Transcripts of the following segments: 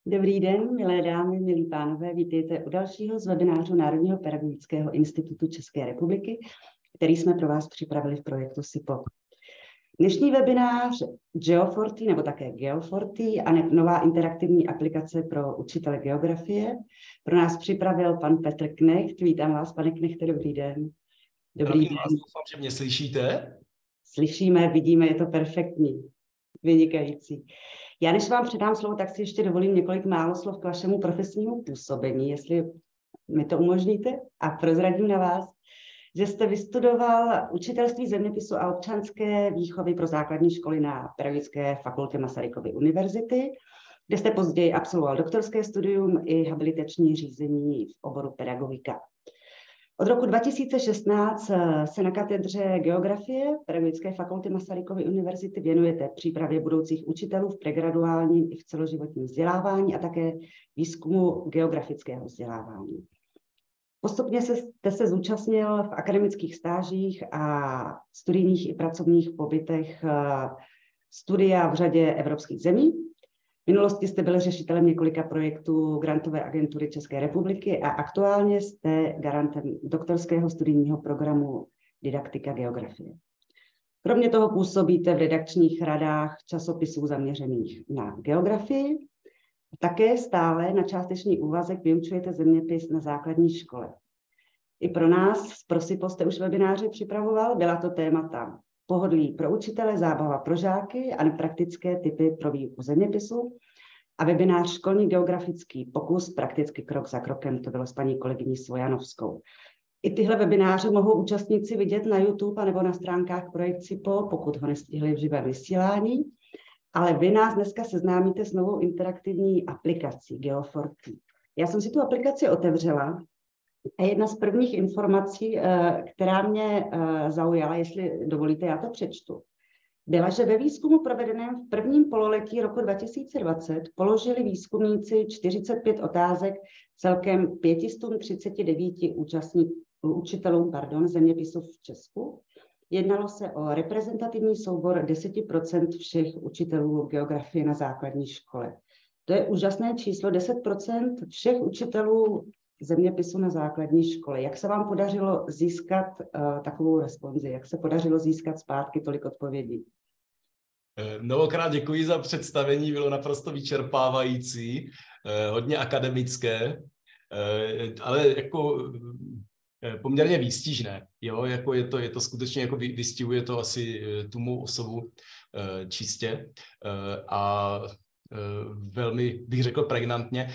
Dobrý den, milé dámy, milí pánové, vítejte u dalšího z webinářů Národního pedagogického institutu České republiky, který jsme pro vás připravili v projektu SIPO. Dnešní webinář Geoforty, nebo také Geoforty, a nová interaktivní aplikace pro učitele geografie, pro nás připravil pan Petr Knecht. Vítám vás, pane Knechte, dobrý den. Dobrý den. Doufám, že mě slyšíte. Slyšíme, vidíme, je to perfektní, vynikající. Já než vám předám slovo, tak si ještě dovolím několik málo slov k vašemu profesnímu působení, jestli mi to umožníte, a prozradím na vás, že jste vystudoval učitelství zeměpisu a občanské výchovy pro základní školy na Pedagogické fakultě Masarykovy univerzity, kde jste později absolvoval doktorské studium i habilitační řízení v oboru pedagogika. Od roku 2016 se na katedře geografie Pedagogické fakulty Masarykovy univerzity věnujete přípravě budoucích učitelů v pregraduálním i v celoživotním vzdělávání a také výzkumu geografického vzdělávání. Postupně jste se zúčastnil v akademických stážích a studijních i pracovních pobytech studia v řadě evropských zemí. V minulosti jste byl řešitelem několika projektů Grantové agentury České republiky a aktuálně jste garantem doktorského studijního programu Didaktika geografie. Kromě toho působíte v redakčních radách časopisů zaměřených na geografii. Také stále na částečný úvazek vyučujete zeměpis na základní škole. I pro nás z ProSIPO jste už webináře připravoval, byla to témata pohodlí pro učitele, zábava pro žáky a praktické typy pro výuku zeměpisu a webinář Školní geografický pokus prakticky krok za krokem, to bylo s paní kolegyní Svojanovskou. I tyhle webináře mohou účastníci vidět na YouTube nebo na stránkách Projekt SIPO, pokud ho nestihli v živém vysílání, ale vy nás dneska seznámíte s novou interaktivní aplikací Geoforty. Já jsem si tu aplikaci otevřela a jedna z prvních informací, která mě zaujala, jestli dovolíte, já to přečtu, byla, že ve výzkumu provedeném v prvním pololetí roku 2020 položili výzkumníci 45 otázek celkem 539 učitelům zeměpisu v Česku. Jednalo se o reprezentativní soubor 10% všech učitelů geografie na základní škole. To je úžasné číslo, 10% všech učitelů zeměpisu na základní škole. Jak se vám podařilo získat takovou responzi? Jak se podařilo získat zpátky tolik odpovědí? Mnohokrát děkuji za představení, bylo naprosto vyčerpávající, hodně akademické, ale jako poměrně výstižné. Jo? Jako je to skutečně, jako vystihuje to asi tu mou osobu čistě a velmi, bych řekl, pregnantně.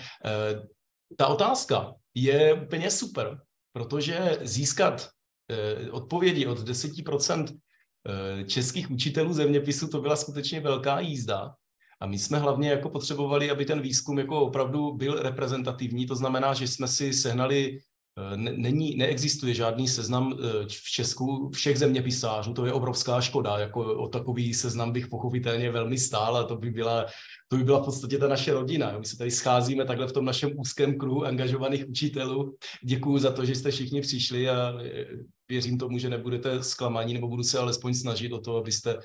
Ta otázka je úplně super, protože získat odpovědi od 10% českých učitelů zeměpisu, to byla skutečně velká jízda. A my jsme hlavně jako potřebovali, aby ten výzkum jako opravdu byl reprezentativní, to znamená, že jsme si sehnali, neexistuje žádný seznam v Česku všech zeměpisářů, to je obrovská škoda, jako o takový seznam bych pochopitelně velmi stál a to by byla v podstatě ta naše rodina. My se tady scházíme takhle v tom našem úzkém kruhu angažovaných učitelů. Děkuju za to, že jste všichni přišli a věřím tomu, že nebudete zklamaní, nebo budu se alespoň snažit o to, abyste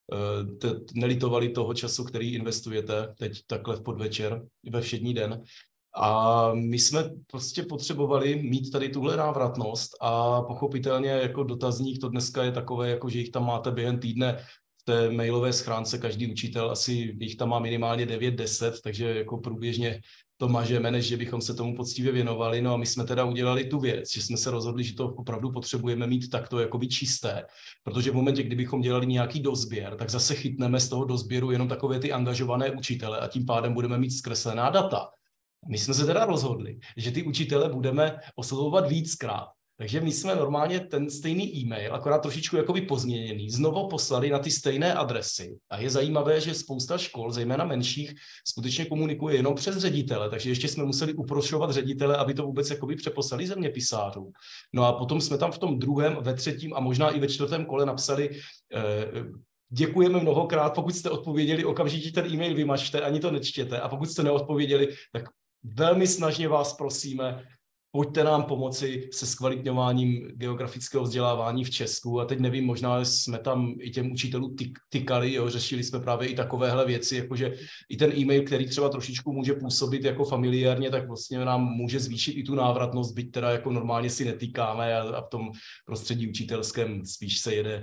nelitovali toho času, který investujete teď takhle v podvečer, ve všední den. A my jsme prostě potřebovali mít tady tuhle návratnost a pochopitelně jako dotazník to dneska je takové, jako že jich tam máte během týdne v té mailové schránce, každý učitel asi jich tam má minimálně 9-10, takže jako průběžně to mažeme, než že bychom se tomu poctivě věnovali. No a my jsme teda udělali tu věc, že jsme se rozhodli, že to opravdu potřebujeme mít takto jakoby čisté, protože v momentě, kdybychom dělali nějaký dozběr, tak zase chytneme z toho dozběru jenom takové ty angažované učitele a tím pádem budeme mít zkreslená data. My jsme se teda rozhodli, že ty učitele budeme oslovovat víckrát. Takže my jsme normálně ten stejný e-mail, akorát trošičku jakoby pozměněný, znovu poslali na ty stejné adresy. A je zajímavé, že spousta škol, zejména menších, skutečně komunikuje jenom přes ředitele, takže ještě jsme museli uprošovat ředitele, aby to vůbec jakoby přeposlali zeměpisářům. No a potom jsme tam v tom druhém, ve třetím a možná i ve čtvrtém kole napsali děkujeme mnohokrát, pokud jste odpověděli, okamžitě ten e-mail vymažte, ani to nečtěte a pokud jste neodpověděli, tak velmi snažně vás prosíme, pojďte nám pomoci se zkvalitňováním geografického vzdělávání v Česku. A teď nevím, možná jsme tam i těm učitelům tykali, jo, řešili jsme právě i takovéhle věci, jakože i ten e-mail, který třeba trošičku může působit jako familiárně, tak vlastně nám může zvýšit i tu návratnost, byť teda jako normálně si netýkáme a v tom prostředí učitelském spíš se jede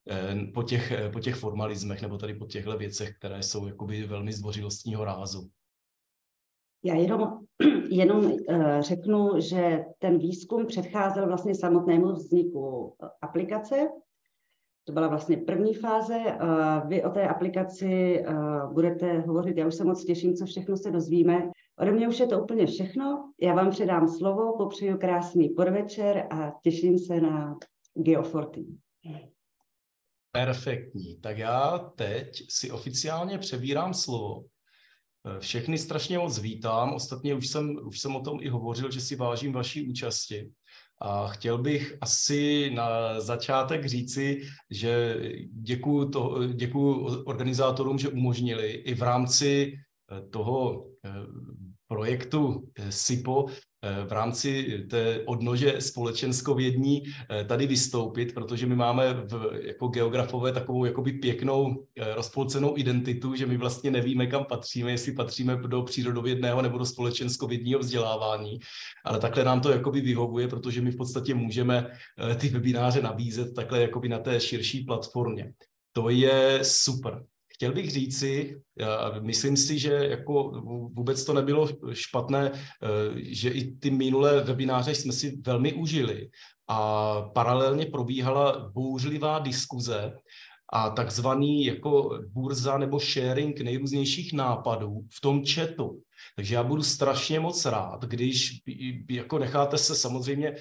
po těch formalismech nebo tady po těchto věcech, které jsou jakoby velmi zdvořilostního rázu. Já jenom řeknu, že ten výzkum předcházel vlastně samotnému vzniku aplikace. To byla vlastně první fáze. Vy o té aplikaci budete hovořit, já už se moc těším, co všechno se dozvíme. Ode mě už je to úplně všechno. Já vám předám slovo, popřeju krásný podvečer a těším se na Geo4T. Perfektní. Tak já teď si oficiálně přebírám slovo. Všechny strašně moc vítám. Ostatně už jsem o tom i hovořil, že si vážím vaší účasti. A chtěl bych asi na začátek říci, že děkuju organizátorům, že umožnili i v rámci toho projektu SIPO v rámci té odnože společenskovědní tady vystoupit, protože my máme jako geografové takovou jakoby pěknou rozpolcenou identitu, že my vlastně nevíme, kam patříme, jestli patříme do přírodovědného nebo do společenskovědního vzdělávání, ale takhle nám to jakoby vyhovuje, protože my v podstatě můžeme ty webináře nabízet takhle jakoby na té širší platformě. To je super. Chtěl bych říci, myslím si, že jako vůbec to nebylo špatné, že i ty minulé webináře jsme si velmi užili a paralelně probíhala bouřlivá diskuze a takzvaný jako burza nebo sharing nejrůznějších nápadů v tom chatu. Takže já budu strašně moc rád, když jako necháte se samozřejmě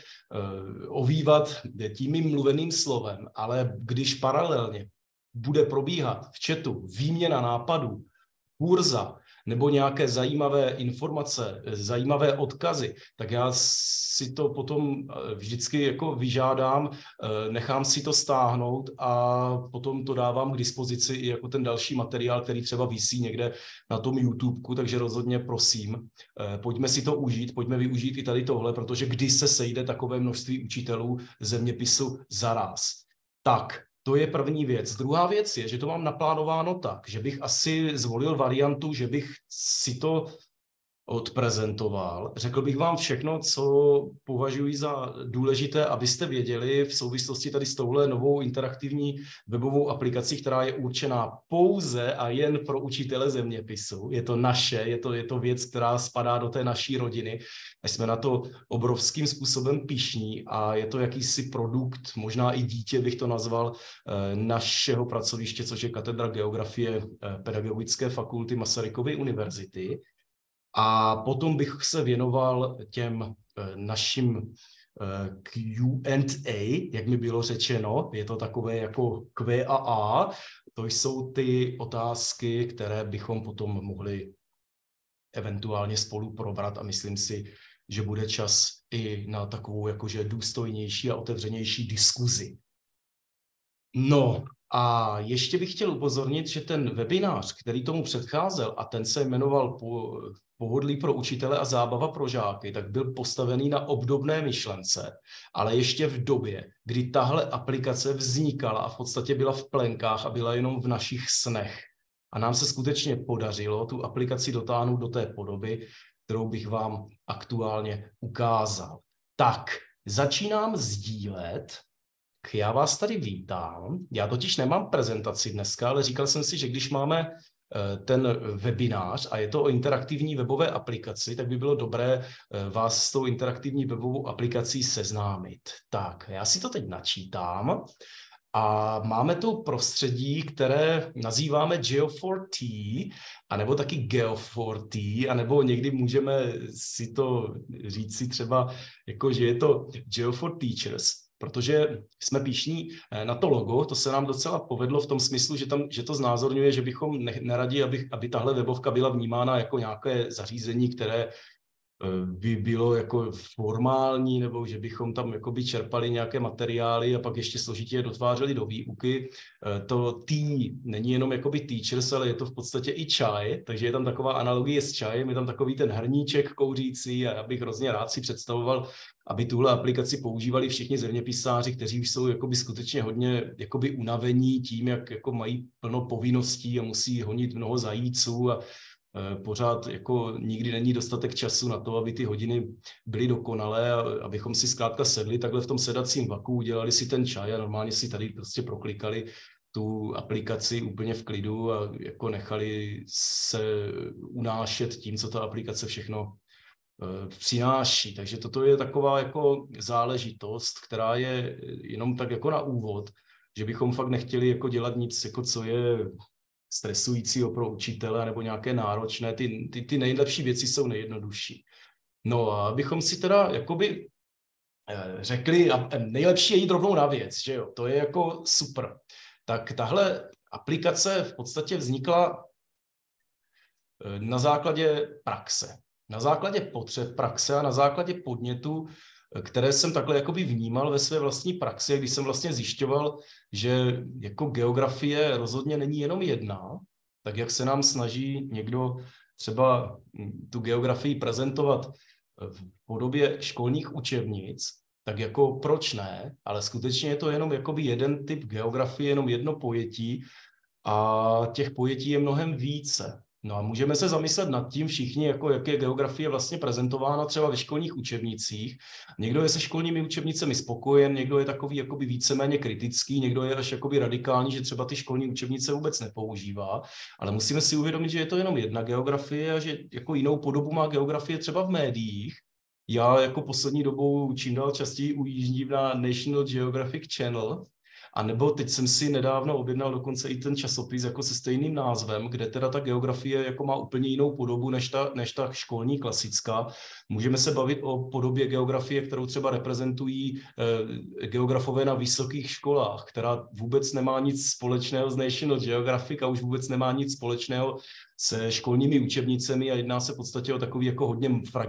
ovývat tím mým mluveným slovem, ale když paralelně bude probíhat v chatu výměna nápadů, burza nebo nějaké zajímavé informace, zajímavé odkazy, tak já si to potom vždycky jako vyžádám, nechám si to stáhnout a potom to dávám k dispozici i jako ten další materiál, který třeba visí někde na tom YouTubeku, takže rozhodně prosím, pojďme si to užít, pojďme využít i tady tohle, protože když se sejde takové množství učitelů zeměpisu zaráz. Tak, to je první věc. Druhá věc je, že to mám naplánováno tak, že bych asi zvolil variantu, že bych si to odprezentoval. Řekl bych vám všechno, co považuji za důležité, abyste věděli v souvislosti tady s touhle novou interaktivní webovou aplikací, která je určená pouze a jen pro učitele zeměpisu. Je to naše, je to věc, která spadá do té naší rodiny. A jsme na to obrovským způsobem pyšní a je to jakýsi produkt, možná i dítě bych to nazval, našeho pracoviště, což je katedra geografie Pedagogické fakulty Masarykovy univerzity. A potom bych se věnoval těm našim Q&A, jak mi bylo řečeno, je to takové jako Q&A, to jsou ty otázky, které bychom potom mohli eventuálně spolu probrat a myslím si, že bude čas i na takovou jakože důstojnější a otevřenější diskuzi. No a ještě bych chtěl upozornit, že ten webinář, který tomu předcházel a ten se jmenoval Pohodlí pro učitele a zábava pro žáky, tak byl postavený na obdobné myšlence, ale ještě v době, kdy tahle aplikace vznikala a v podstatě byla v plenkách a byla jenom v našich snech. A nám se skutečně podařilo tu aplikaci dotáhnout do té podoby, kterou bych vám aktuálně ukázal. Tak, začínám sdílet. Já vás tady vítám. Já totiž nemám prezentaci dneska, ale říkal jsem si, že když máme ten webinář a je to o interaktivní webové aplikaci, tak by bylo dobré vás s tou interaktivní webovou aplikací seznámit. Tak, já si to teď načítám a máme tu prostředí, které nazýváme Geo4T, anebo taky Geo4T, anebo někdy můžeme si to říct si třeba, jako, že je to Geo4Teachers, protože jsme pyšní na to logo, to se nám docela povedlo v tom smyslu, že to znázorňuje, že bychom neradi, aby tahle webovka byla vnímána jako nějaké zařízení, které by bylo jako formální, nebo že bychom tam jakoby čerpali nějaké materiály a pak ještě složitě je dotvářeli do výuky. To tea není jenom jakoby teachers, ale je to v podstatě i čaj, takže je tam taková analogie s čajem, je tam takový ten hrníček kouřící a já bych hrozně rád si představoval, aby tuhle aplikaci používali všichni zeměpisáři, kteří už jsou jakoby skutečně hodně jakoby unavení tím, jak jako mají plno povinností a musí honit mnoho zajíců a pořád jako nikdy není dostatek času na to, aby ty hodiny byly dokonalé a abychom si zkrátka sedli takhle v tom sedacím vaku, udělali si ten čaj a normálně si tady prostě proklikali tu aplikaci úplně v klidu a jako nechali se unášet tím, co ta aplikace všechno přináší. Takže toto je taková jako záležitost, která je jenom tak jako na úvod, že bychom fakt nechtěli jako dělat nic, jako co je stresujícího pro učitele nebo nějaké náročné. Ty nejlepší věci jsou nejjednodušší. No a abychom si teda jakoby řekli, a nejlepší je jít rovnou na věc, že jo, to je jako super. Tak tahle aplikace v podstatě vznikla na základě praxe. Na základě potřeb praxe a na základě podnětu, které jsem takhle jakoby vnímal ve své vlastní praxi, když jsem vlastně zjišťoval, že jako geografie rozhodně není jenom jedna, tak jak se nám snaží někdo třeba tu geografii prezentovat v podobě školních učebnic, tak jako proč ne, ale skutečně je to jenom jakoby jeden typ geografie, jenom jedno pojetí a těch pojetí je mnohem více. No a můžeme se zamyslet nad tím všichni, jako jak je geografie vlastně prezentována třeba ve školních učebnicích. Někdo je se školními učebnicemi spokojen, někdo je takový jakoby víceméně kritický, někdo je až jakoby radikální, že třeba ty školní učebnice vůbec nepoužívá, ale musíme si uvědomit, že je to jenom jedna geografie a že jako jinou podobu má geografie třeba v médiích. Já jako poslední dobou čím dál častěji ujíždím na National Geographic Channel, a nebo teď jsem si nedávno objednal dokonce i ten časopis jako se stejným názvem, kde teda ta geografie jako má úplně jinou podobu než ta školní klasická. Můžeme se bavit o podobě geografie, kterou třeba reprezentují geografové na vysokých školách, která vůbec nemá nic společného s National Geographic a už vůbec nemá nic společného se školními učebnicemi a jedná se v podstatě o takový jako hodně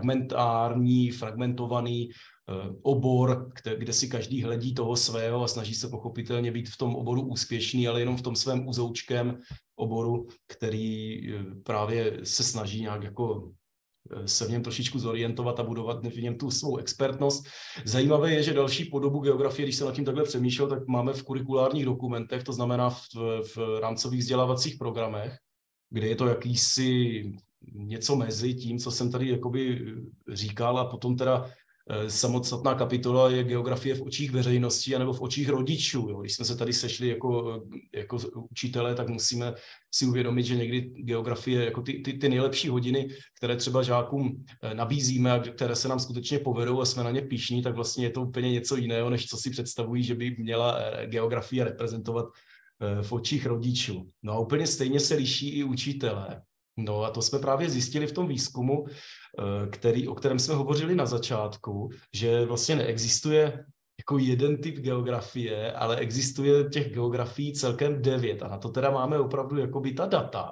fragmentovaný obor, kde si každý hledí toho svého a snaží se pochopitelně být v tom oboru úspěšný, ale jenom v tom svém uzoučkém oboru, který právě se snaží nějak jako se v něm trošičku zorientovat a budovat v něm tu svou expertnost. Zajímavé je, že další podobu geografie, když jsem nad tím takhle přemýšlel, tak máme v kurikulárních dokumentech, to znamená v rámcových vzdělávacích programech, kde je to jakýsi něco mezi tím, co jsem tady jakoby říkal a potom teda samostatná kapitola je geografie v očích veřejnosti anebo v očích rodičů. Jo. Když jsme se tady sešli jako učitelé, tak musíme si uvědomit, že někdy geografie, jako ty nejlepší hodiny, které třeba žákům nabízíme a které se nám skutečně povedou a jsme na ně pyšní, tak vlastně je to úplně něco jiného, než co si představují, že by měla geografie reprezentovat v očích rodičů. No a úplně stejně se liší i učitelé. No a to jsme právě zjistili v tom výzkumu, o kterém jsme hovořili na začátku, že vlastně neexistuje jako jeden typ geografie, ale existuje těch geografií celkem 9 a na to teda máme opravdu jakoby ta data.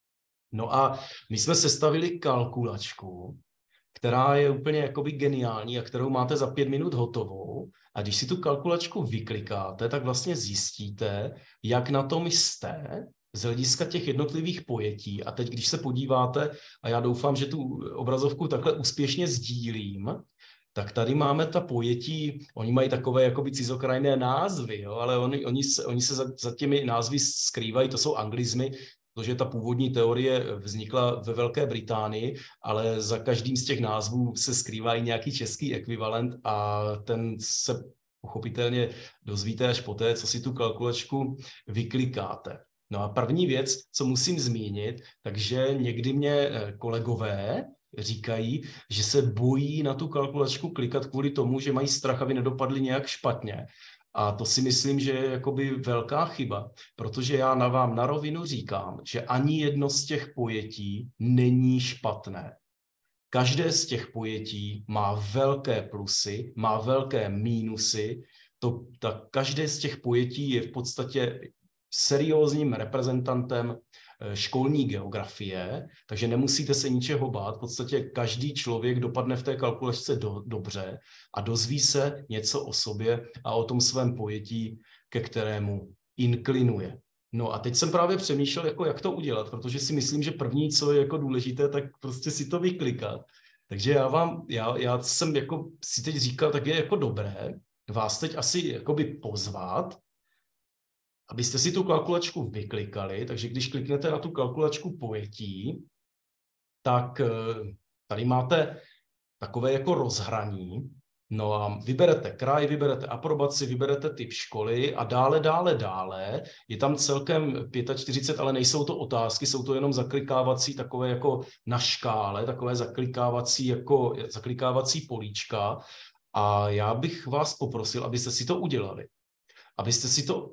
No a my jsme sestavili kalkulačku, která je úplně jakoby geniální a kterou máte za 5 minut hotovou a když si tu kalkulačku vyklikáte, tak vlastně zjistíte, jak na tom jste z hlediska těch jednotlivých pojetí. A teď, když se podíváte, a já doufám, že tu obrazovku takhle úspěšně sdílím, tak tady máme ta pojetí, oni mají takové jakoby cizokrajné názvy, jo, ale oni se za těmi názvy skrývají, to jsou anglizmy, protože ta původní teorie vznikla ve Velké Británii, ale za každým z těch názvů se skrývá i nějaký český ekvivalent a ten se pochopitelně dozvíte až poté, co si tu kalkulačku vyklikáte. No a první věc, co musím zmínit, takže někdy mě kolegové říkají, že se bojí na tu kalkulačku klikat kvůli tomu, že mají strach, aby nedopadli nějak špatně. A to si myslím, že je jakoby velká chyba, protože já vám na rovinu říkám, že ani jedno z těch pojetí není špatné. Každé z těch pojetí má velké plusy, má velké mínusy. Každé z těch pojetí je v podstatě seriózním reprezentantem školní geografie, takže nemusíte se ničeho bát. V podstatě každý člověk dopadne v té kalkulačce dobře a dozví se něco o sobě a o tom svém pojetí, ke kterému inklinuje. No a teď jsem právě přemýšlel, jako jak to udělat, protože si myslím, že první, co je jako důležité, tak prostě si to vyklikat. Takže já jsem jako si teď říkal, tak je jako dobré vás teď asi jakoby pozvat, abyste si tu kalkulačku vyklikali, takže když kliknete na tu kalkulačku pojetí, tak tady máte takové jako rozhraní, no a vyberete kraj, vyberete aprobaci, vyberete typ školy a dále. Je tam celkem 45, ale nejsou to otázky, jsou to jenom zaklikávací takové jako na škále, takové zaklikávací políčka. A já bych vás poprosil, abyste si to udělali. Abyste si to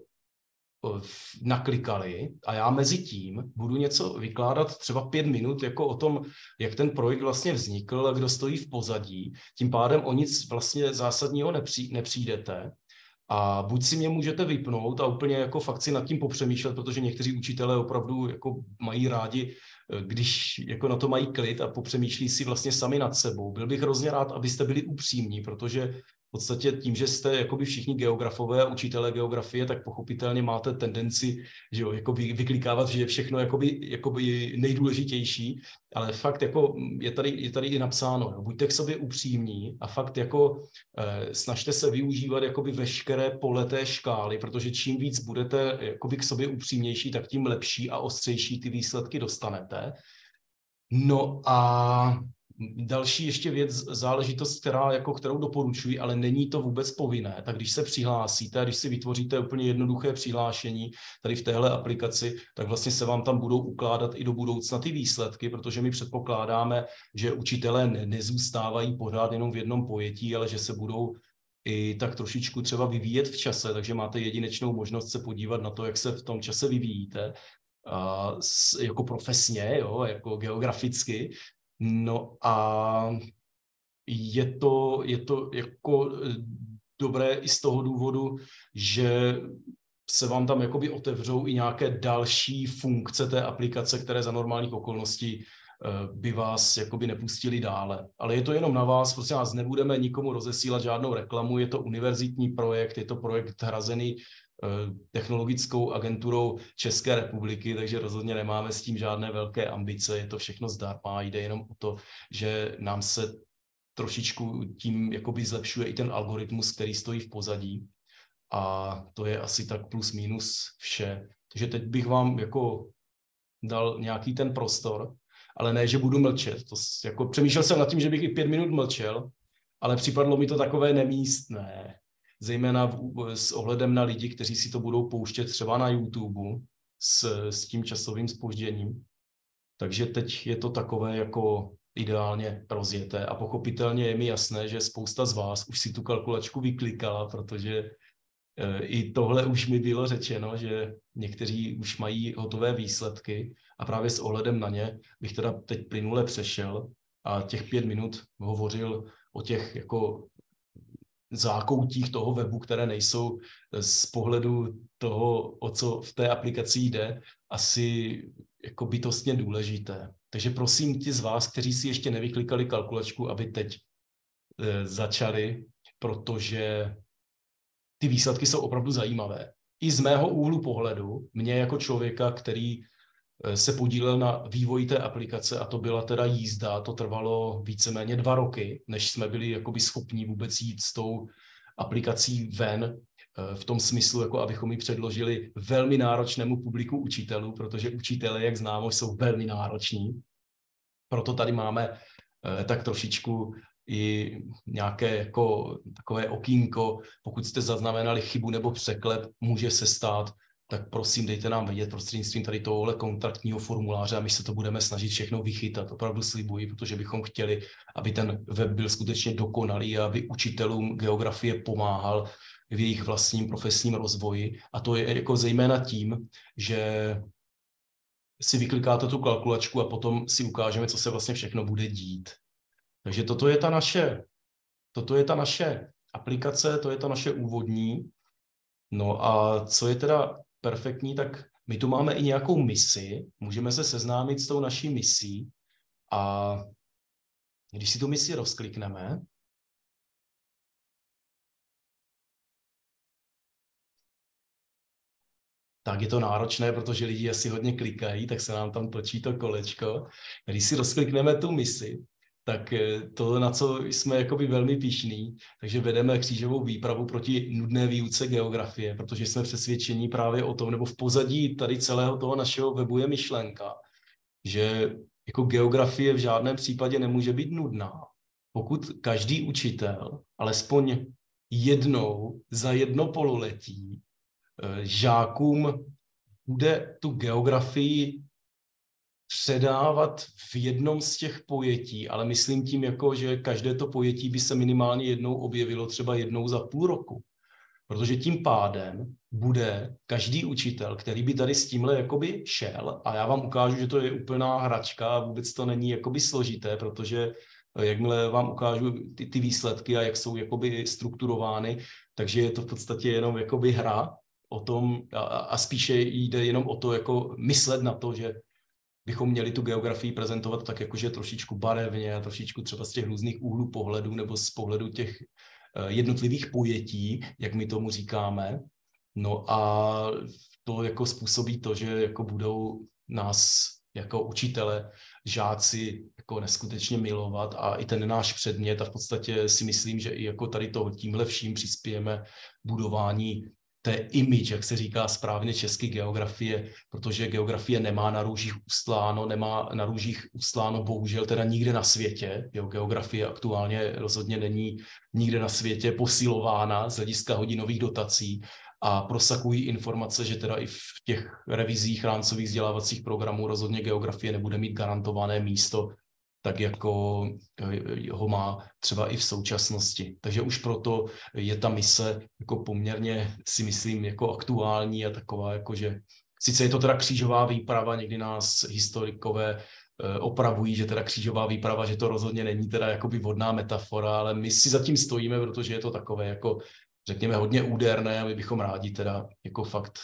naklikali a já mezi tím budu něco vykládat třeba 5 minut jako o tom, jak ten projekt vlastně vznikl a kdo stojí v pozadí. Tím pádem o nic vlastně zásadního nepřijdete. A buď si mě můžete vypnout a úplně jako fakt si nad tím popřemýšlet, protože někteří učitelé opravdu jako mají rádi, když jako na to mají klid a popřemýšlí si vlastně sami nad sebou. Byl bych hrozně rád, abyste byli upřímní, protože v podstatě tím, že jste jakoby všichni geografové a učitelé geografie, tak pochopitelně máte tendenci, že jo, jakoby vyklikávat, že je všechno jakoby nejdůležitější, ale fakt jako je tady i napsáno, jo, buďte k sobě upřímní a fakt jako snažte se využívat jakoby veškeré pole té škály, protože čím víc budete jakoby k sobě upřímnější, tak tím lepší a ostřejší ty výsledky dostanete. No a další ještě věc, záležitost, kterou doporučuji, ale není to vůbec povinné, tak když se přihlásíte, když si vytvoříte úplně jednoduché přihlášení tady v téhle aplikaci, tak vlastně se vám tam budou ukládat i do budoucna ty výsledky, protože my předpokládáme, že učitelé nezůstávají pořád jenom v jednom pojetí, ale že se budou i tak trošičku třeba vyvíjet v čase, takže máte jedinečnou možnost se podívat na to, jak se v tom čase vyvíjíte, jako profesně, jo, jako geograficky. No a je to jako dobré i z toho důvodu, že se vám tam jakoby otevřou i nějaké další funkce té aplikace, které za normálních okolností by vás jakoby nepustili dále. Ale je to jenom na vás, prostě nás nebudeme nikomu rozesílat žádnou reklamu, je to univerzitní projekt, je to projekt hrazený technologickou agenturou České republiky, takže rozhodně nemáme s tím žádné velké ambice, je to všechno zdarma, jde jenom o to, že nám se trošičku tím jakoby zlepšuje i ten algoritmus, který stojí v pozadí a to je asi tak plus minus vše. Takže teď bych vám jako dal nějaký ten prostor, ale ne, že budu mlčet. Jako přemýšlel jsem nad tím, že bych i 5 minut mlčel, ale připadlo mi to takové nemístné. Zejména s ohledem na lidi, kteří si to budou pouštět třeba na YouTube s tím časovým zpožděním. Takže teď je to takové jako ideálně rozjeté a pochopitelně je mi jasné, že spousta z vás už si tu kalkulačku vyklikala, protože i tohle už mi bylo řečeno, že někteří už mají hotové výsledky a právě s ohledem na ně bych teda teď plynule přešel a těch 5 minut hovořil o těch jako zákoutích toho webu, které nejsou z pohledu toho, o co v té aplikaci jde, asi jako bytostně důležité. Takže prosím ti z vás, kteří si ještě nevyklikali kalkulačku, aby teď začali, protože ty výsledky jsou opravdu zajímavé. I z mého úhlu pohledu, mě jako člověka, který se podílel na vývoji té aplikace a to byla teda jízda, to trvalo víceméně 2 roky, než jsme byli jakoby schopni vůbec jít s tou aplikací ven, v tom smyslu, jako abychom ji předložili velmi náročnému publiku učitelů, protože učitelé, jak známo, jsou velmi nároční. Proto tady máme tak trošičku i nějaké jako takové okýnko, pokud jste zaznamenali chybu nebo překlep, může se stát, tak prosím dejte nám vědět prostřednictvím tady tohohle kontaktního formuláře a my se to budeme snažit všechno vychytat. Opravdu slibuji, protože bychom chtěli, aby ten web byl skutečně dokonalý a aby učitelům geografie pomáhal v jejich vlastním profesním rozvoji. A to je jako zejména tím, že si vyklikáte tu kalkulačku a potom si ukážeme, co se vlastně všechno bude dít. Takže toto je ta naše aplikace, to je ta naše úvodní. No a co je teda perfektní, tak my tu máme i nějakou misi, můžeme se seznámit s tou naší misí a když si tu misi rozklikneme, tak je to náročné, protože lidi asi hodně klikají, tak se nám tam točí to kolečko. Když si rozklikneme tu misi, tak to, na co jsme jakoby velmi pyšní, takže vedeme křížovou výpravu proti nudné výuce geografie, protože jsme přesvědčení právě o tom, nebo v pozadí tady celého toho našeho webu je myšlenka, že jako geografie v žádném případě nemůže být nudná. Pokud každý učitel alespoň jednou za jedno pololetí žákům bude tu geografii předávat v jednom z těch pojetí, ale myslím tím jako, že každé to pojetí by se minimálně jednou objevilo třeba jednou za půl roku. Protože tím pádem bude každý učitel, který by tady s tímhle jakoby šel, a já vám ukážu, že to je úplná hračka a vůbec to není jakoby složité, protože jakmile vám ukážu ty výsledky a jak jsou jakoby strukturovány, takže je to v podstatě jenom jakoby hra o tom a spíše jde jenom o to jako myslet na to, že bychom měli tu geografii prezentovat tak jakože trošičku barevně a trošičku třeba z těch různých úhlů pohledu nebo z pohledu těch jednotlivých pojetí, jak my tomu říkáme. No a to jako způsobí to, že jako budou nás jako učitele, žáci jako neskutečně milovat a i ten náš předmět a v podstatě si myslím, že i jako tady tímhle vším přispějeme budování té image, jak se říká správně česky geografie, protože geografie nemá na růžích ustláno bohužel teda nikde na světě. Jo, geografie aktuálně rozhodně není nikde na světě posilována z hlediska hodinových dotací a prosakují informace, že teda i v těch revizích rámcových vzdělávacích programů rozhodně geografie nebude mít garantované místo, tak jako ho má třeba i v současnosti. Takže už proto je ta mise jako poměrně, si myslím, jako aktuální a taková, jako že sice je to teda křížová výprava, někdy nás historikové opravují, že teda křížová výprava, že to rozhodně není teda jakoby vhodná metafora, ale my si zatím stojíme, protože je to takové jako, řekněme, hodně úderné a my bychom rádi teda jako fakt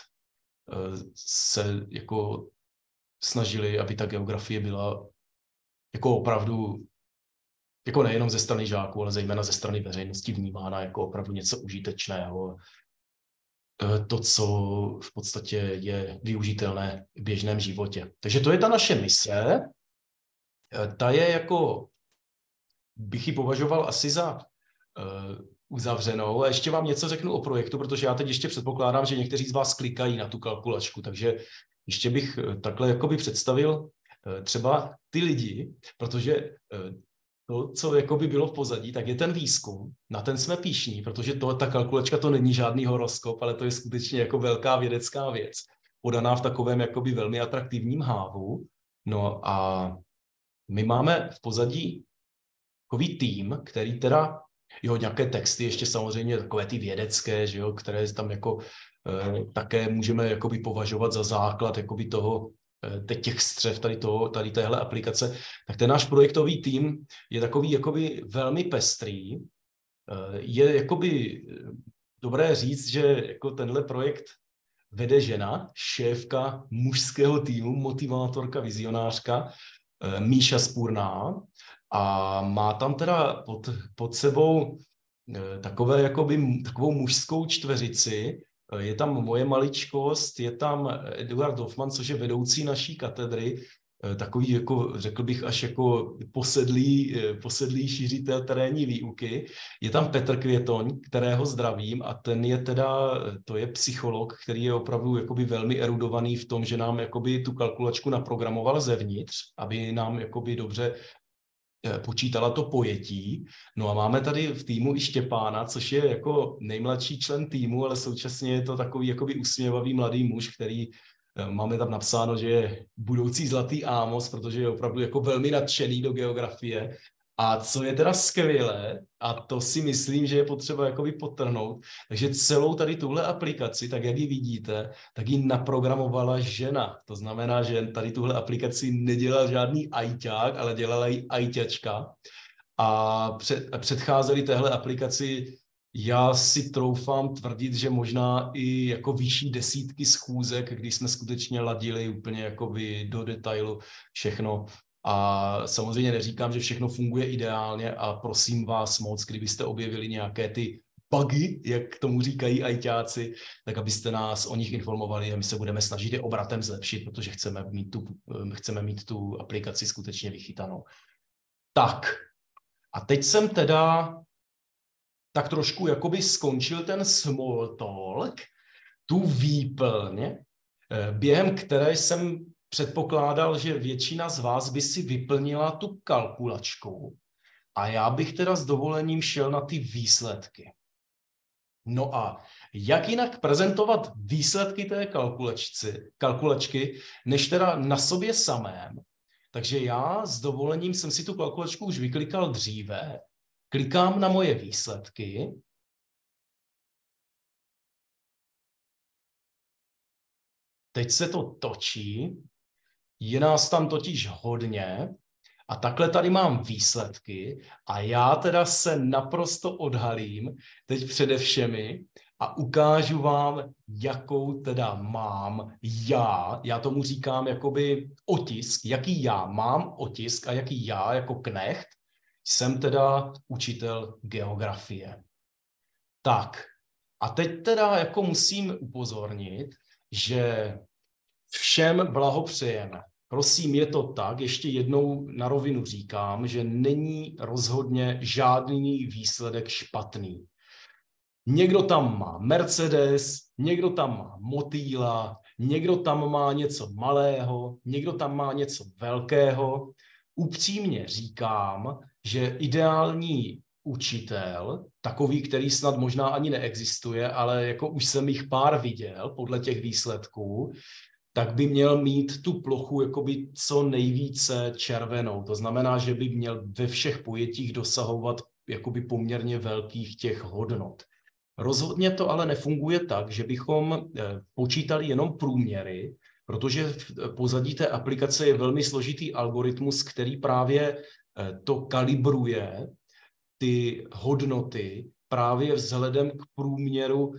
se jako snažili, aby ta geografie byla jako opravdu, jako nejenom ze strany žáků, ale zejména ze strany veřejnosti vnímána jako opravdu něco užitečného. To, co v podstatě je využitelné v běžném životě. Takže to je ta naše mise. Ta je jako, bych ji považoval asi za uzavřenou. A ještě vám něco řeknu o projektu, protože já teď ještě předpokládám, že někteří z vás klikají na tu kalkulačku, takže ještě bych takhle jakoby představil třeba ty lidi, protože to, co jakoby bylo v pozadí, tak je ten výzkum. Na ten jsme pyšní, protože ta kalkulačka to není žádný horoskop, ale to je skutečně jako velká vědecká věc, podaná v takovém jakoby velmi atraktivním hávu. No a my máme v pozadí takový tým, který teda, jo, nějaké texty, ještě samozřejmě takové ty vědecké, že jo, které tam jako také můžeme jakoby považovat za základ jakoby toho, těch střev tady téhle aplikace, tak ten náš projektový tým je takový jakoby velmi pestrý. Je jakoby dobré říct, že jako tenhle projekt vede žena, šéfka mužského týmu, motivátorka, vizionářka, Míša Spurná, a má tam teda pod sebou takovou mužskou čtveřici. Je tam moje maličkost, je tam Eduard Hoffman, což je vedoucí naší katedry, takový, jako řekl bych, až jako posedlý šířitel terénní výuky. Je tam Petr Květoň, kterého zdravím, a ten je teda, to je psycholog, který je opravdu jakoby velmi erudovaný v tom, že nám jakoby tu kalkulačku naprogramoval zevnitř, aby nám jakoby dobře počítala to pojetí. No a máme tady v týmu i Štěpána, což je jako nejmladší člen týmu, ale současně je to takový jakoby usměvavý mladý muž, který máme tam napsáno, že je budoucí zlatý Ámos, protože je opravdu jako velmi nadšený do geografie. A co je teda skvělé, a to si myslím, že je potřeba jakoby podtrhnout, takže celou tady tuhle aplikaci, tak jak ji vidíte, tak ji naprogramovala žena. To znamená, že tady tuhle aplikaci nedělal žádný ajťák, ale dělala ji ajťačka. A předcházeli téhle aplikaci Já si troufám tvrdit, že možná i jako vyšší desítky schůzek, když jsme skutečně ladili úplně jakoby do detailu všechno. A samozřejmě neříkám, že všechno funguje ideálně a prosím vás moc, kdybyste objevili nějaké ty bugy, jak tomu říkají ajťáci, tak abyste nás o nich informovali a my se budeme snažit je obratem zlepšit, protože chceme mít tu aplikaci skutečně vychytanou. Tak, a teď jsem teda tak trošku jakoby skončil ten small talk, tu výplň, během které jsem předpokládal, že většina z vás by si vyplnila tu kalkulačku a já bych teda s dovolením šel na ty výsledky. No a jak jinak prezentovat výsledky té kalkulačky, než teda na sobě samém. Takže já s dovolením jsem si tu kalkulačku už vyklikal dříve, klikám na moje výsledky. Teď se to točí, je nás tam totiž hodně a takhle tady mám výsledky a já teda se naprosto odhalím teď přede všemi a ukážu vám, jakou teda mám já. Já tomu říkám jakoby otisk, jaký já mám otisk a jaký já jako knecht jsem teda učitel geografie. Tak, a teď teda jako musím upozornit, že všem blahopřejeme. Prosím, je to tak, ještě jednou na rovinu říkám, že není rozhodně žádný výsledek špatný. Někdo tam má Mercedes, někdo tam má motýla, někdo tam má něco malého, někdo tam má něco velkého. Upřímně říkám, že ideální učitel, takový, který snad možná ani neexistuje, ale jako už jsem jich pár viděl podle těch výsledků, tak by měl mít tu plochu jakoby co nejvíce červenou. To znamená, že by měl ve všech pojetích dosahovat jakoby poměrně velkých těch hodnot. Rozhodně to ale nefunguje tak, že bychom počítali jenom průměry, protože v pozadí té aplikace je velmi složitý algoritmus, který právě to kalibruje, ty hodnoty, právě vzhledem k průměru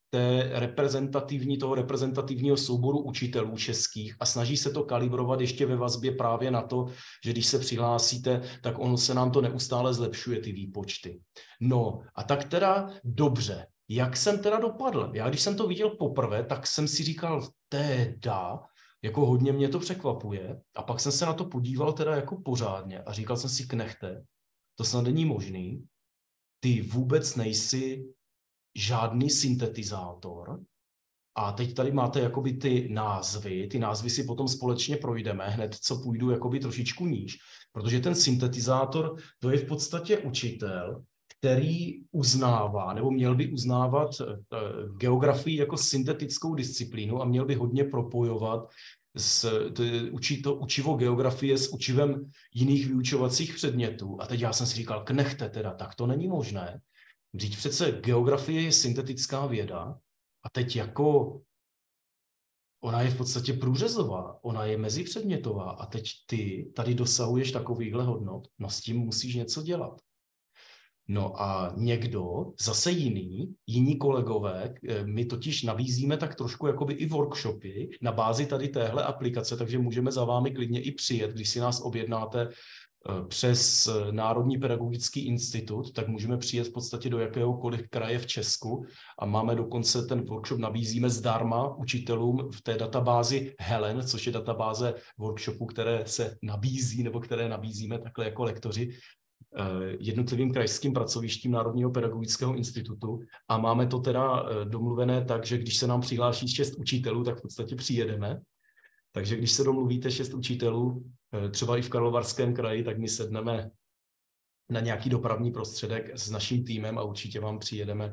toho reprezentativního souboru učitelů českých a snaží se to kalibrovat ještě ve vazbě právě na to, že když se přihlásíte, tak ono se nám to neustále zlepšuje, ty výpočty. No a tak teda dobře, jak jsem teda dopadl? Já když jsem to viděl poprvé, tak jsem si říkal, teda, jako hodně mě to překvapuje a pak jsem se na to podíval teda jako pořádně a říkal jsem si, knechte, to snad není možný, ty vůbec nejsi žádný syntetizátor. A teď tady máte jakoby ty názvy si potom společně projdeme, hned co půjdu jakoby trošičku níž, protože ten syntetizátor, to je v podstatě učitel, který uznává, nebo měl by uznávat geografii jako syntetickou disciplínu a měl by hodně propojovat učivo geografie s učivem jiných vyučovacích předmětů. A teď já jsem si říkal, knechte teda, tak to není možné. Vždyť přece geografie je syntetická věda a teď jako ona je v podstatě průřezová, ona je mezipředmětová a teď ty tady dosahuješ takovýchhle hodnot, no s tím musíš něco dělat. No a někdo, zase jiní kolegové, my totiž nabízíme tak trošku jakoby i workshopy na bázi tady téhle aplikace, takže můžeme za vámi klidně i přijet, když si nás objednáte přes Národní pedagogický institut, tak můžeme přijet v podstatě do jakéhokoliv kraje v Česku a máme dokonce ten workshop, nabízíme zdarma učitelům v té databázi Helen, což je databáze workshopů, které se nabízí nebo které nabízíme takhle jako lektoři jednotlivým krajským pracovištím Národního pedagogického institutu a máme to teda domluvené tak, že když se nám přihlásí 6 učitelů, tak v podstatě přijedeme. Takže když se domluvíte 6 učitelů, třeba i v Karlovarském kraji, tak my sedneme na nějaký dopravní prostředek s naším týmem a určitě vám přijedeme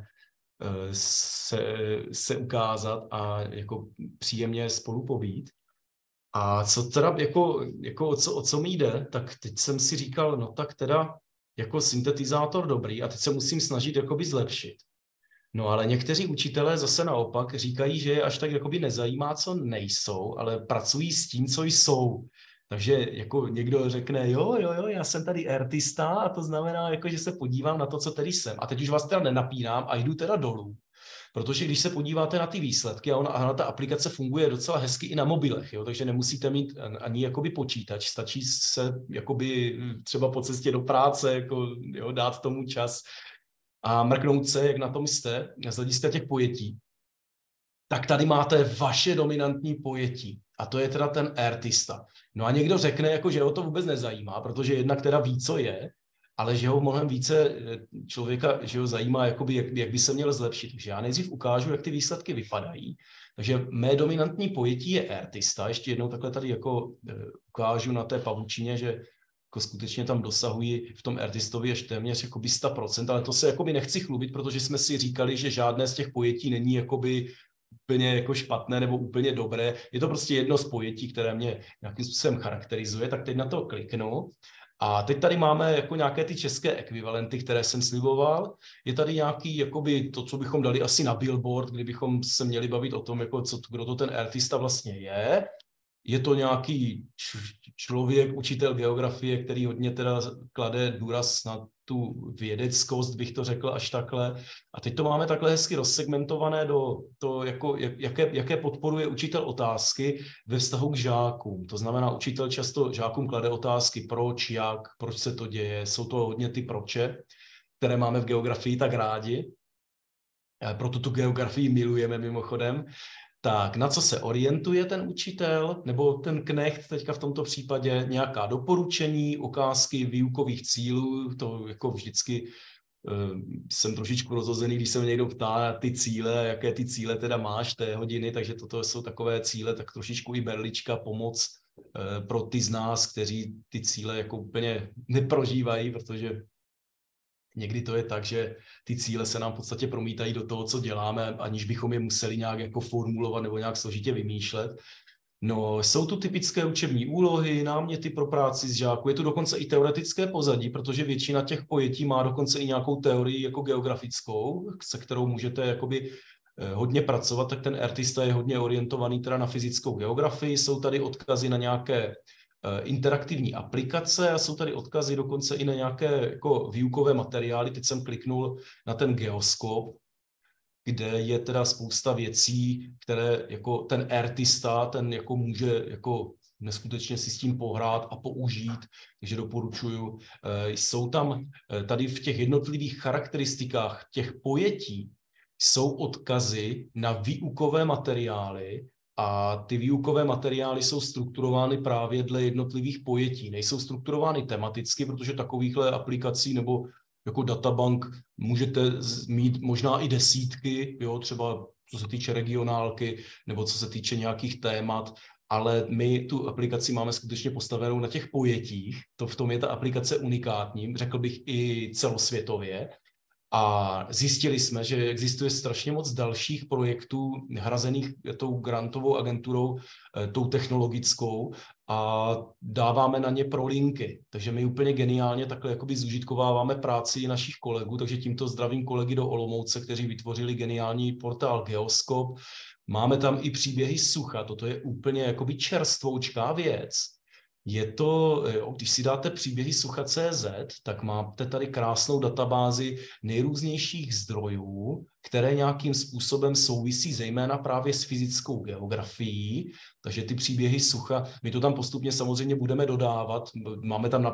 se ukázat a jako příjemně spolu pobít. A co teda, o co mi jde, tak teď jsem si říkal, no tak teda jako syntetizátor dobrý a teď se musím snažit jakoby zlepšit. No ale někteří učitelé zase naopak říkají, že je až tak jakoby nezajímá, co nejsou, ale pracují s tím, co jsou. Takže jako někdo řekne, jo, já jsem tady artista a to znamená, jako, že se podívám na to, co tady jsem. A teď už vás teda nenapínám a jdu teda dolů. Protože když se podíváte na ty výsledky a ona ta aplikace funguje docela hezky i na mobilech, jo, takže nemusíte mít ani jakoby počítač, stačí se jakoby třeba po cestě do práce jako, jo, dát tomu čas a mrknout se, jak na tom jste, z hlediska těch pojetí. Tak tady máte vaše dominantní pojetí. A to je teda ten artista. No a někdo řekne, jako, že ho to vůbec nezajímá, protože jednak teda ví, co je, ale že ho mnohem více člověka, že ho zajímá, jakoby, jak by se měl zlepšit. Takže já nejdřív ukážu, jak ty výsledky vypadají. Takže mé dominantní pojetí je artista. Ještě jednou takhle tady jako ukážu na té pavučině, že jako skutečně tam dosahují v tom artistovi až téměř jakoby 100%, ale to se jakoby nechci chlubit, protože jsme si říkali, že žádné z těch pojetí není jakoby úplně jako špatné nebo úplně dobré. Je to prostě jedno z pojetí, které mě nějakým způsobem charakterizuje, tak teď na to kliknu. A teď tady máme jako nějaké ty české ekvivalenty, které jsem sliboval. Je tady nějaký, jakoby to, co bychom dali asi na billboard, kdybychom se měli bavit o tom, jako kdo to ten artista vlastně je. Je to nějaký člověk, učitel geografie, který hodně teda klade důraz na tu vědeckost, bych to řekl až takhle. A teď to máme takhle hezky rozsegmentované do to, jako, jaké podporuje učitel otázky ve vztahu k žákům. To znamená, učitel často žákům klade otázky, proč, jak, proč se to děje. Jsou to hodně ty proče, které máme v geografii tak rádi. Proto tu geografii milujeme mimochodem. Tak na co se orientuje ten učitel nebo ten knecht teďka v tomto případě? Nějaká doporučení, ukázky výukových cílů, to jako vždycky jsem trošičku rozhozený, když se mě někdo ptá ty cíle, jaké ty cíle teda máš té hodiny, takže toto jsou takové cíle, tak trošičku i berlička, pomoc pro ty z nás, kteří ty cíle jako úplně neprožívají, protože někdy to je tak, že ty cíle se nám v podstatě promítají do toho, co děláme, aniž bychom je museli nějak jako formulovat nebo nějak složitě vymýšlet. No, jsou tu typické učební úlohy, náměty pro práci s žáky, je tu dokonce i teoretické pozadí, protože většina těch pojetí má dokonce i nějakou teorii jako geografickou, se kterou můžete jakoby hodně pracovat, tak ten artista je hodně orientovaný teda na fyzickou geografii, jsou tady odkazy na nějaké interaktivní aplikace a jsou tady odkazy dokonce i na nějaké jako výukové materiály. Teď jsem kliknul na ten geoskop, kde je teda spousta věcí, které jako ten artista, ten jako může jako neskutečně si s tím pohrát a použít, takže doporučuju. Jsou tam tady v těch jednotlivých charakteristikách těch pojetí jsou odkazy na výukové materiály, a ty výukové materiály jsou strukturovány právě dle jednotlivých pojetí. Nejsou strukturovány tematicky, protože takovýchhle aplikací nebo jako databank můžete mít možná i desítky, jo, třeba co se týče regionálky nebo co se týče nějakých témat, ale my tu aplikaci máme skutečně postavenou na těch pojetích. To v tom je ta aplikace unikátní, řekl bych i celosvětově. A zjistili jsme, že existuje strašně moc dalších projektů hrazených tou grantovou agenturou, tou technologickou a dáváme na ně prolinky. Takže my úplně geniálně takhle jakoby zužitkováváme práci našich kolegů, takže tímto zdravím kolegy do Olomouce, kteří vytvořili geniální portál Geoskop. Máme tam i příběhy sucha, toto je úplně jakoby čerstvoučká věc. Je to, když si dáte příběhy sucha.cz, tak máte tady krásnou databázi nejrůznějších zdrojů, které nějakým způsobem souvisí zejména právě s fyzickou geografií, takže ty příběhy sucha, my to tam postupně samozřejmě budeme dodávat, máme tam